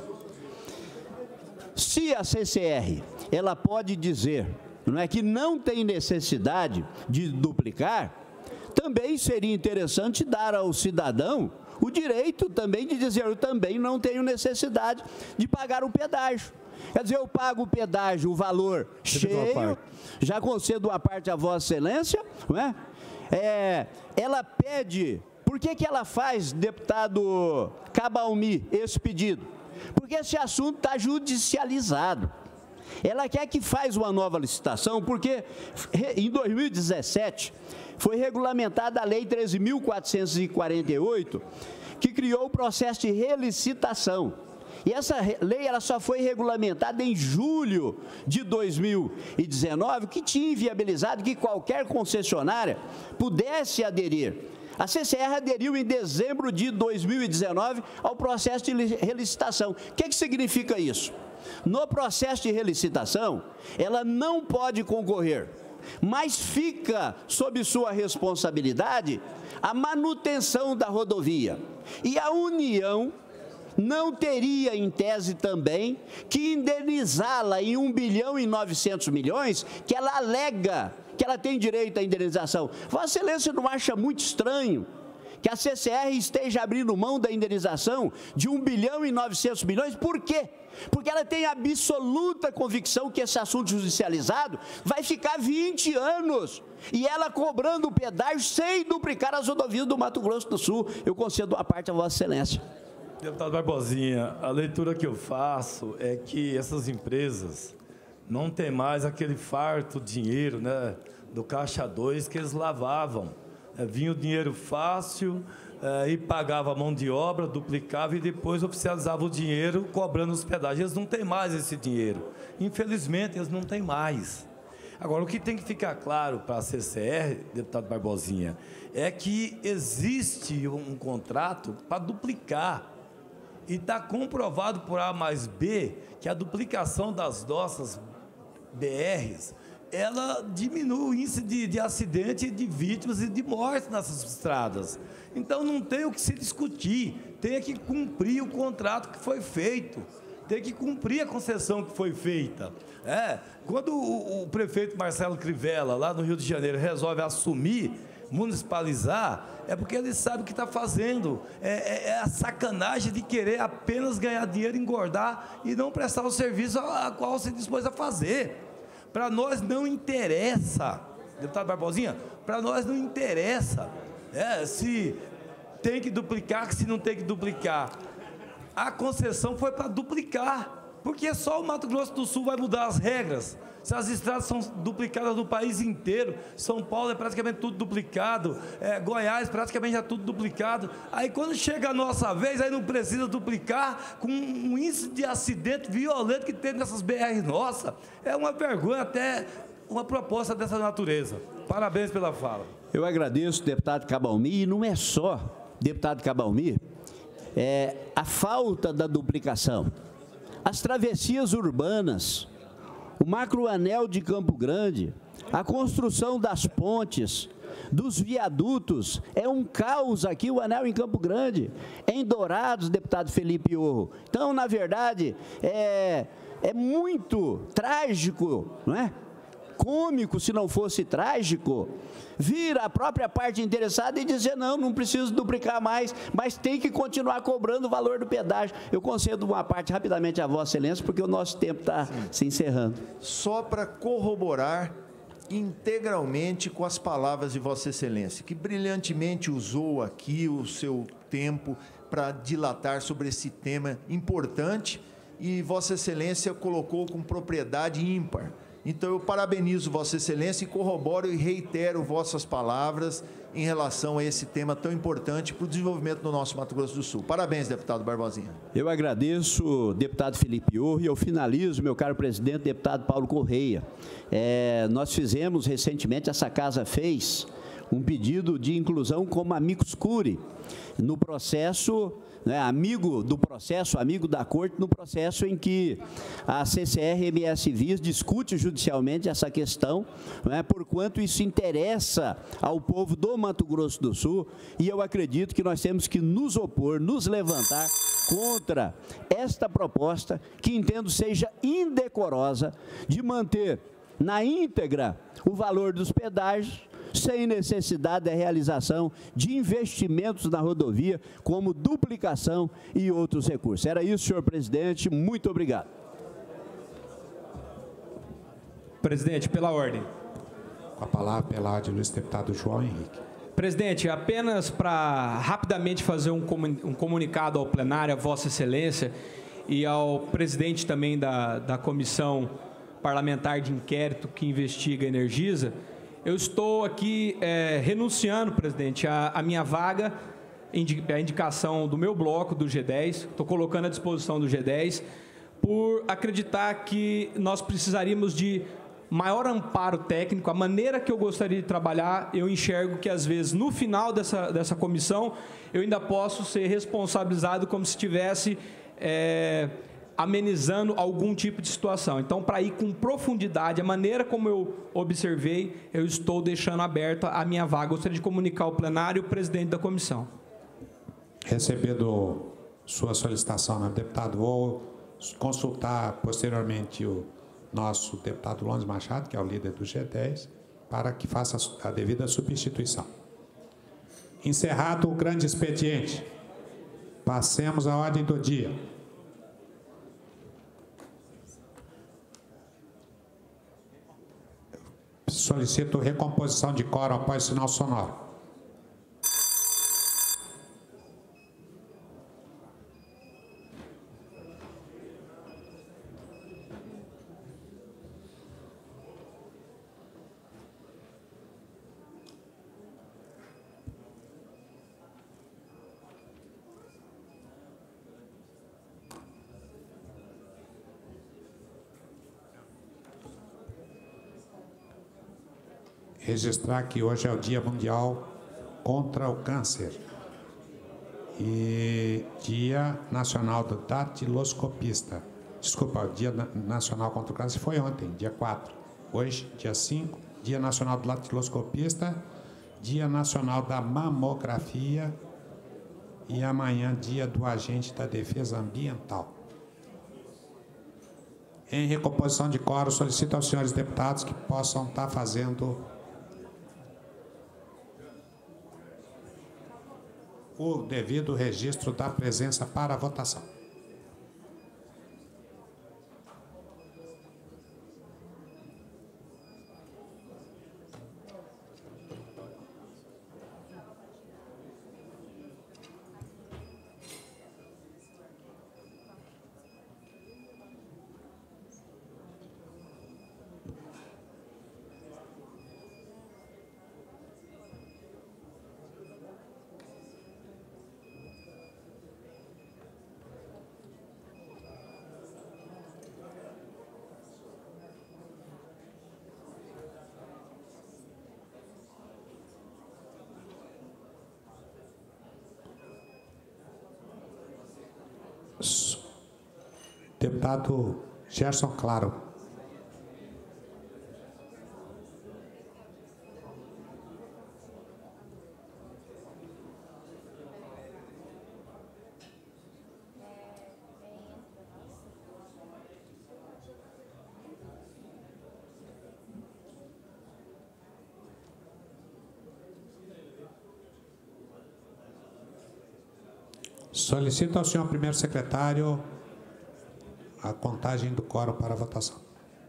Se a C C R, ela pode dizer, não é, que não tem necessidade de duplicar, também seria interessante dar ao cidadão o direito também de dizer, eu também não tenho necessidade de pagar o pedágio. Quer dizer, eu pago o pedágio, o valor cheio, já concedo uma parte à Vossa Excelência, não é? É, ela pede, por que que ela faz, deputado Cabalmi, esse pedido? Porque esse assunto está judicializado. Ela quer que faz uma nova licitação, porque em dois mil e dezessete foi regulamentada a Lei treze mil quatrocentos e quarenta e oito, que criou o processo de relicitação. E essa lei ela só foi regulamentada em julho de dois mil e dezenove, que tinha inviabilizado que qualquer concessionária pudesse aderir. A C C R aderiu em dezembro de dois mil e dezenove ao processo de relicitação. O que, que significa isso? No processo de relicitação, ela não pode concorrer, mas fica sob sua responsabilidade a manutenção da rodovia. E a União não teria, em tese também, que indenizá-la em um bilhão e novecentos milhões, que ela alega que ela tem direito à indenização. Vossa Excelência não acha muito estranho que a C C R esteja abrindo mão da indenização de um bilhão e novecentos milhões? Por quê? Porque ela tem absoluta convicção que esse assunto judicializado vai ficar vinte anos e ela cobrando o pedágio sem duplicar as rodovias do Mato Grosso do Sul. Eu concedo uma parte a Vossa Excelência. Deputado Barbosinha, a leitura que eu faço é que essas empresas não tem mais aquele farto dinheiro, né, do Caixa dois que eles lavavam. É, vinha o dinheiro fácil é, e pagava a mão de obra, duplicava e depois oficializava o dinheiro cobrando os pedágios. Eles não têm mais esse dinheiro. Infelizmente, eles não têm mais. Agora, o que tem que ficar claro para a C C R, deputado Barbosinha, é que existe um contrato para duplicar. E está comprovado por A mais B que a duplicação das nossas B Rs, ela diminui o índice de, de acidente, de vítimas e de mortes nessas estradas. Então, não tem o que se discutir, tem que cumprir o contrato que foi feito, tem que cumprir a concessão que foi feita. É, quando o, o prefeito Marcelo Crivella, lá no Rio de Janeiro, resolve assumir, municipalizar, é porque ele sabe o que está fazendo. É, é, é a sacanagem de querer apenas ganhar dinheiro, engordar e não prestar o serviço a, a qual se dispôs a fazer. Para nós não interessa, deputado Barbosinha, para nós não interessa é, se tem que duplicar, se não tem que duplicar. A concessão foi para duplicar, porque só o Mato Grosso do Sul vai mudar as regras. Se as estradas são duplicadas no país inteiro, São Paulo é praticamente tudo duplicado, é, Goiás praticamente é tudo duplicado. Aí quando chega a nossa vez, aí não precisa duplicar com um índice de acidente violento que tem nessas B Rs. Nossa, é uma vergonha até uma proposta dessa natureza. Parabéns pela fala. Eu agradeço, deputado Cabalmi, e não é só, deputado Cabalmi, é, a falta da duplicação. as travessias urbanas, o macroanel de Campo Grande, a construção das pontes, dos viadutos, é um caos aqui o anel em Campo Grande, em Dourados, deputado Felipe Orro. Então, na verdade, é, é muito trágico, não é? Cômico, se não fosse trágico, vir a própria parte interessada e dizer, não, não preciso duplicar mais, mas tem que continuar cobrando o valor do pedágio. Eu concedo uma parte rapidamente a Vossa Excelência, porque o nosso tempo está se encerrando. Só para corroborar integralmente com as palavras de Vossa Excelência, que brilhantemente usou aqui o seu tempo para dilatar sobre esse tema importante, e Vossa Excelência colocou com propriedade ímpar. Então, eu parabenizo Vossa Excelência e corroboro e reitero vossas palavras em relação a esse tema tão importante para o desenvolvimento do nosso Mato Grosso do Sul. Parabéns, deputado Barbosinha. Eu agradeço, deputado Felipe Orro, e eu finalizo, meu caro presidente, deputado Paulo Correia. É, nós fizemos recentemente, essa casa fez um pedido de inclusão como amicus curiae no processo, né, amigo do processo, amigo da corte, no processo em que a C C R M S Vias discute judicialmente essa questão, né, porquanto isso interessa ao povo do Mato Grosso do Sul, e eu acredito que nós temos que nos opor, nos levantar contra esta proposta, que entendo seja indecorosa, de manter na íntegra o valor dos pedágios, sem necessidade da realização de investimentos na rodovia, como duplicação e outros recursos. Era isso, senhor presidente. Muito obrigado. Presidente, pela ordem. Com a palavra, pela ordem, Luiz deputado João Henrique. Presidente, apenas para rapidamente fazer um comunicado ao plenário, a Vossa Excelência, e ao presidente também da, da Comissão Parlamentar de Inquérito que investiga a Energisa. Eu estou aqui é, renunciando, presidente, a, a minha vaga, a indicação do meu bloco, do G dez, estou colocando à disposição do G dez, por acreditar que nós precisaríamos de maior amparo técnico. A maneira que eu gostaria de trabalhar, eu enxergo que, às vezes, no final dessa, dessa comissão, eu ainda posso ser responsabilizado como se tivesse é, amenizando algum tipo de situação. Então, para ir com profundidade, a maneira como eu observei, eu estou deixando aberta a minha vaga. Gostaria de comunicar ao plenário e o presidente da comissão. Recebendo sua solicitação, né, deputado, vou consultar posteriormente o nosso deputado Lones Machado, que é o líder do G dez, para que faça a devida substituição. Encerrado o grande expediente, passemos à ordem do dia. Solicito recomposição de quórum após sinal sonoro. Registrar que hoje é o Dia Mundial contra o Câncer e Dia Nacional do Datiloscopista. Desculpa, o Dia Nacional contra o Câncer foi ontem, dia quatro. Hoje, dia cinco, Dia Nacional do Datiloscopista, Dia Nacional da Mamografia e amanhã, Dia do Agente da Defesa Ambiental. Em recomposição de quórum, solicito aos senhores deputados que possam estar fazendo o devido registro da presença para a votação. Deputado Gerson Claro. Solicito ao senhor primeiro secretário a contagem do quórum para a votação.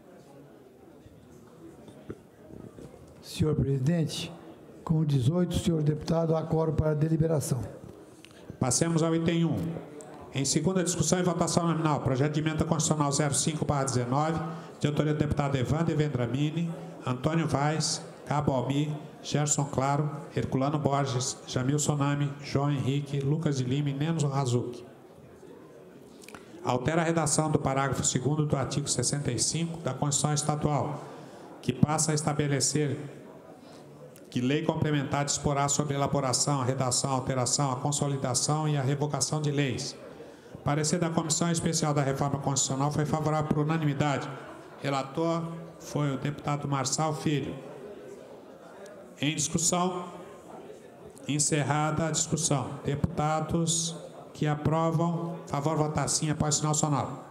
Senhor presidente, com dezoito, senhor deputado, há quórum para a deliberação. Passemos ao item um. Em segunda discussão e votação nominal, projeto de emenda constitucional zero cinco barra dezenove, de autoria do deputado Evander Vendramini, Antônio Vaz, Cabo Almir, Gerson Claro, Herculano Borges, Jamil Sonami, João Henrique, Lucas de Lima e Neno Razucchi. Altera a redação do parágrafo segundo do artigo sessenta e cinco da Constituição Estadual, que passa a estabelecer que lei complementar disporá sobre a elaboração, a redação, a alteração, a consolidação e a revogação de leis. Parecer da Comissão Especial da Reforma Constitucional foi favorável por unanimidade. Relator foi o deputado Marçal Filho. Em discussão, encerrada a discussão. Deputados que aprovam, favor votar sim após sinal sonoro.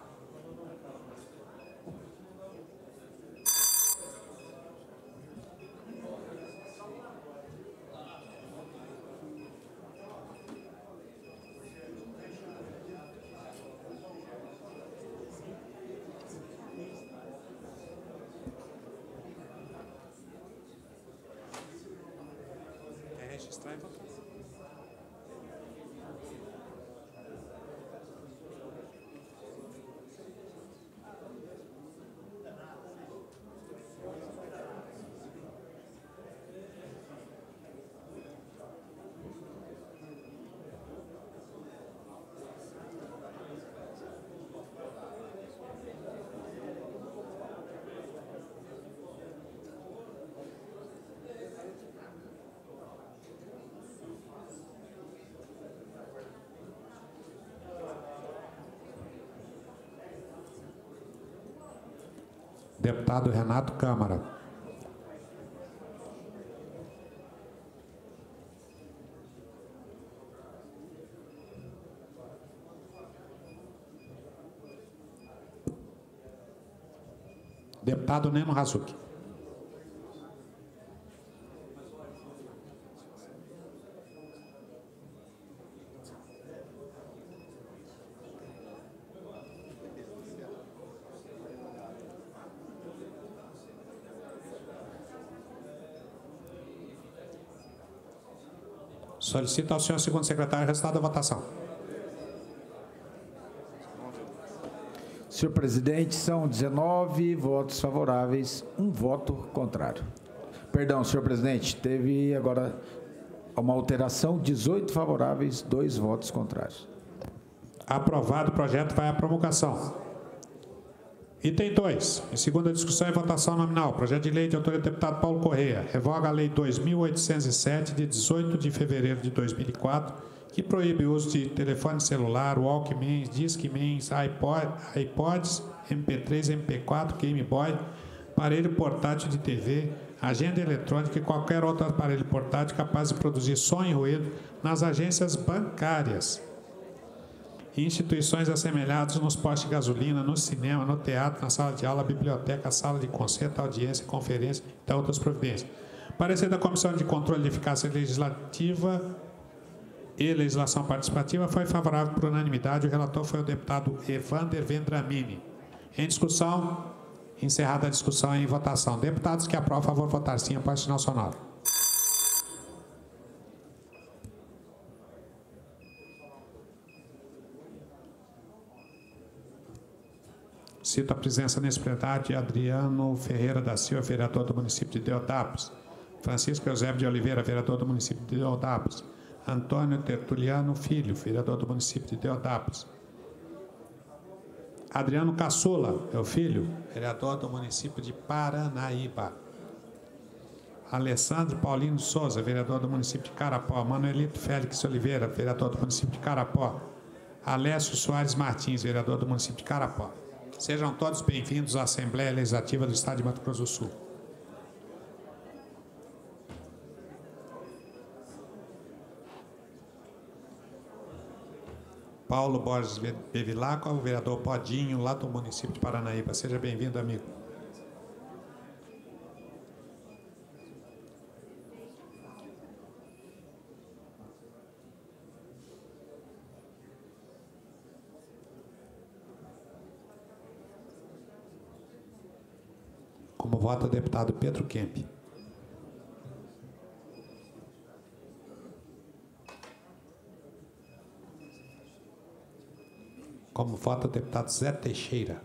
Deputado Renato Câmara. Deputado Neno Razucchi. Solicito ao senhor segundo secretário o resultado da votação. Senhor presidente, são dezenove votos favoráveis, um voto contrário. Perdão, senhor presidente, teve agora uma alteração, dezoito favoráveis, dois votos contrários. Aprovado, o projeto vai à promulgação. Item dois. Em segunda discussão e votação nominal. Projeto de lei de autoria do deputado Paulo Correia. Revoga a lei dois mil oitocentos e sete, de dezoito de fevereiro de dois mil e quatro, que proíbe o uso de telefone celular, Walkmans, Discmans, iPod, iPods, M P três, M P quatro, Game Boy, aparelho portátil de T V, agenda eletrônica e qualquer outro aparelho portátil capaz de produzir som e ruído nas agências bancárias e instituições assemelhadas nos postos de gasolina, no cinema, no teatro, na sala de aula, biblioteca, sala de concerto, audiência, conferência e outras providências. Parecer da Comissão de Controle de Eficácia Legislativa e Legislação Participativa foi favorável por unanimidade. O relator foi o deputado Evander Vendramini. Em discussão, encerrada a discussão em votação. Deputados que aprovam, a favor, votar sim após o sinal sonoro. Cito a presença nesse plenário de Adriano Ferreira da Silva, vereador do município de Deodápolis. Francisco Eusébio de Oliveira, vereador do município de Deodápolis. Antônio Tertuliano Filho, vereador do município de Deodápolis. Adriano Caçula, meu filho, vereador do município de Paranaíba. Alessandro Paulino Souza, vereador do município de Carapó. Manuelito Félix Oliveira, vereador do município de Carapó. Alessio Soares Martins, vereador do município de Carapó. Sejam todos bem-vindos à Assembleia Legislativa do Estado de Mato Grosso do Sul. Paulo Borges Bevilacqua, o vereador Podinho, lá do município de Paranaíba. Seja bem-vindo, amigo. Como vota o deputado Pedro Kemp. Como vota o deputado Zé Teixeira.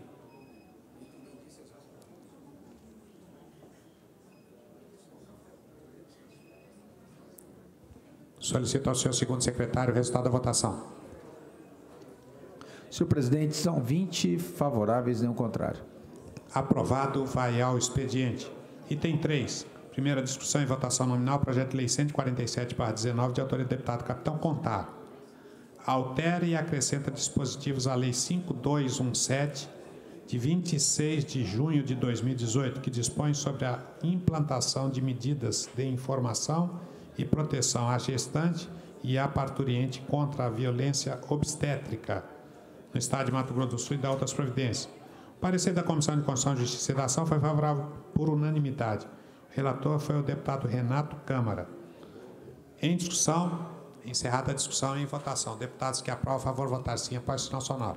Solicito ao senhor segundo secretário o resultado da votação. Senhor presidente, são vinte favoráveis, nenhum contrário. Aprovado, vai ao expediente. Item três. Primeira discussão e votação nominal, projeto de lei cento e quarenta e sete barra dezenove, de autoria do deputado Capitão Contar. Altera e acrescenta dispositivos à lei cinco mil duzentos e dezessete, de vinte e seis de junho de dois mil e dezoito, que dispõe sobre a implantação de medidas de informação e proteção à gestante e à parturiente contra a violência obstétrica no Estado de Mato Grosso do Sul e da outras providências. O parecer da Comissão de Constituição, Justiça e Cidadão foi favorável por unanimidade. O relator foi o deputado Renato Câmara. Em discussão, encerrada a discussão, em votação. Deputados que aprovam, a favor, votar sim. Após o sinal sonoro.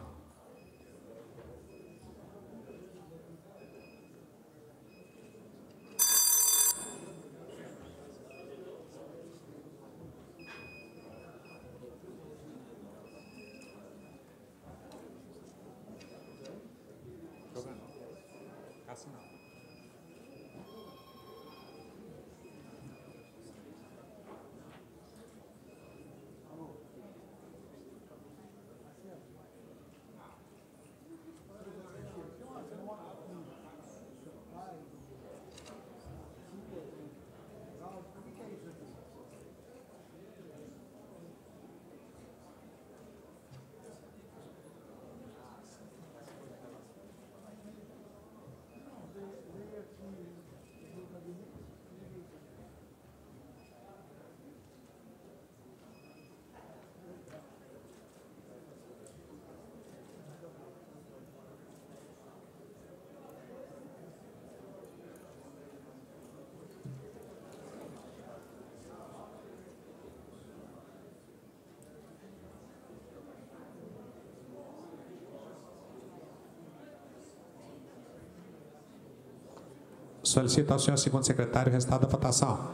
Solicito ao senhor segundo secretário o resultado da votação.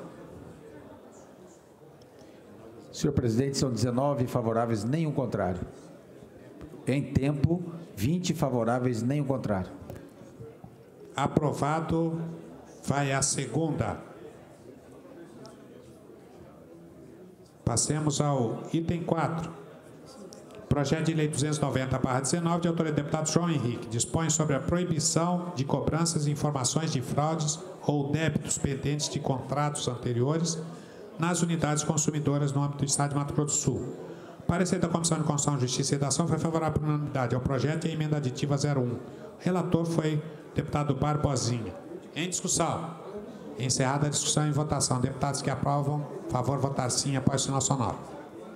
Senhor presidente, são dezenove favoráveis, nenhum contrário. Em tempo, vinte favoráveis, nenhum contrário. Aprovado. Vai a segunda. Passemos ao item quatro. Projeto de lei duzentos e noventa barra dezenove, de autoria do deputado João Henrique, dispõe sobre a proibição de cobranças de informações de fraudes ou débitos pendentes de contratos anteriores nas unidades consumidoras no âmbito do Estado de Mato Grosso do Sul. O parecer da Comissão de Constituição, Justiça e Cidadão foi favorável por unanimidade ao projeto e à emenda aditiva zero um. O relator foi o deputado Barbosinha. Em discussão. Encerrada a discussão em votação. Deputados que aprovam, favor votar sim após o sinal sonoro.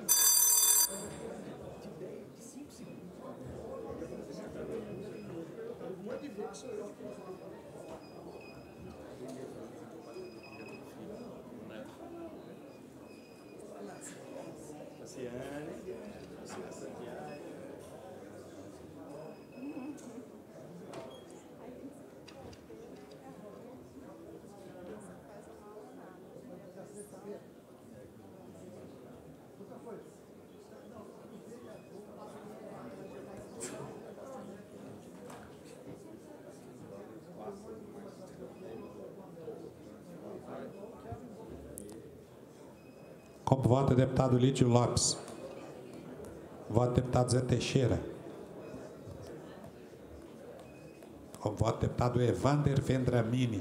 Como vota o deputado Lídio Lopes. Voto do deputado Zé Teixeira. Como vota o deputado Evander Vendramini.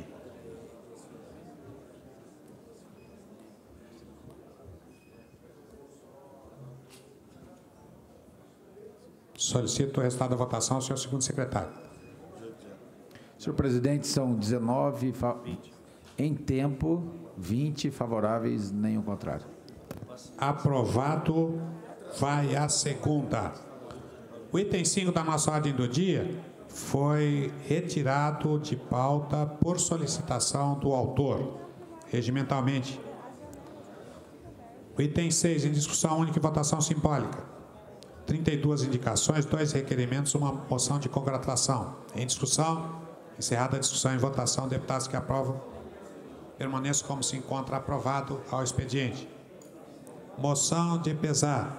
Solicito o resultado da votação, senhor segundo secretário. Senhor presidente, são dezenove em tempo, vinte favoráveis, nenhum contrário. Aprovado. Vai a segunda. O item cinco da nossa ordem do dia foi retirado de pauta por solicitação do autor, regimentalmente. O item seis, em discussão única e votação simbólica. trinta e duas indicações, dois requerimentos, uma moção de congratulação. Em discussão, encerrada a discussão em votação, deputados que aprovam, permaneçam como se encontra aprovado ao expediente. Moção de pesar.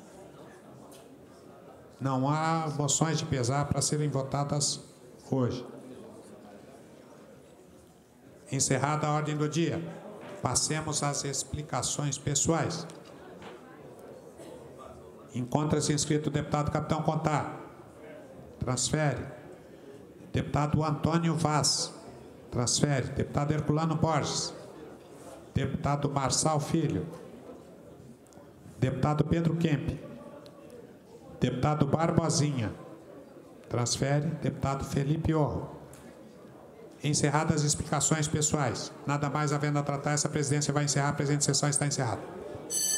Não há moções de pesar para serem votadas hoje. Encerrada a ordem do dia, passemos às explicações pessoais. Encontra-se inscrito o deputado Capitão Contar. Transfere. Deputado Antônio Vaz. Transfere. Deputado Herculano Borges. Deputado Marçal Filho. Deputado Pedro Kemp. Deputado Barbosinha. Transfere. Deputado Felipe Orro. Encerradas as explicações pessoais. Nada mais havendo a tratar, essa presidência vai encerrar. A presente sessão está encerrada.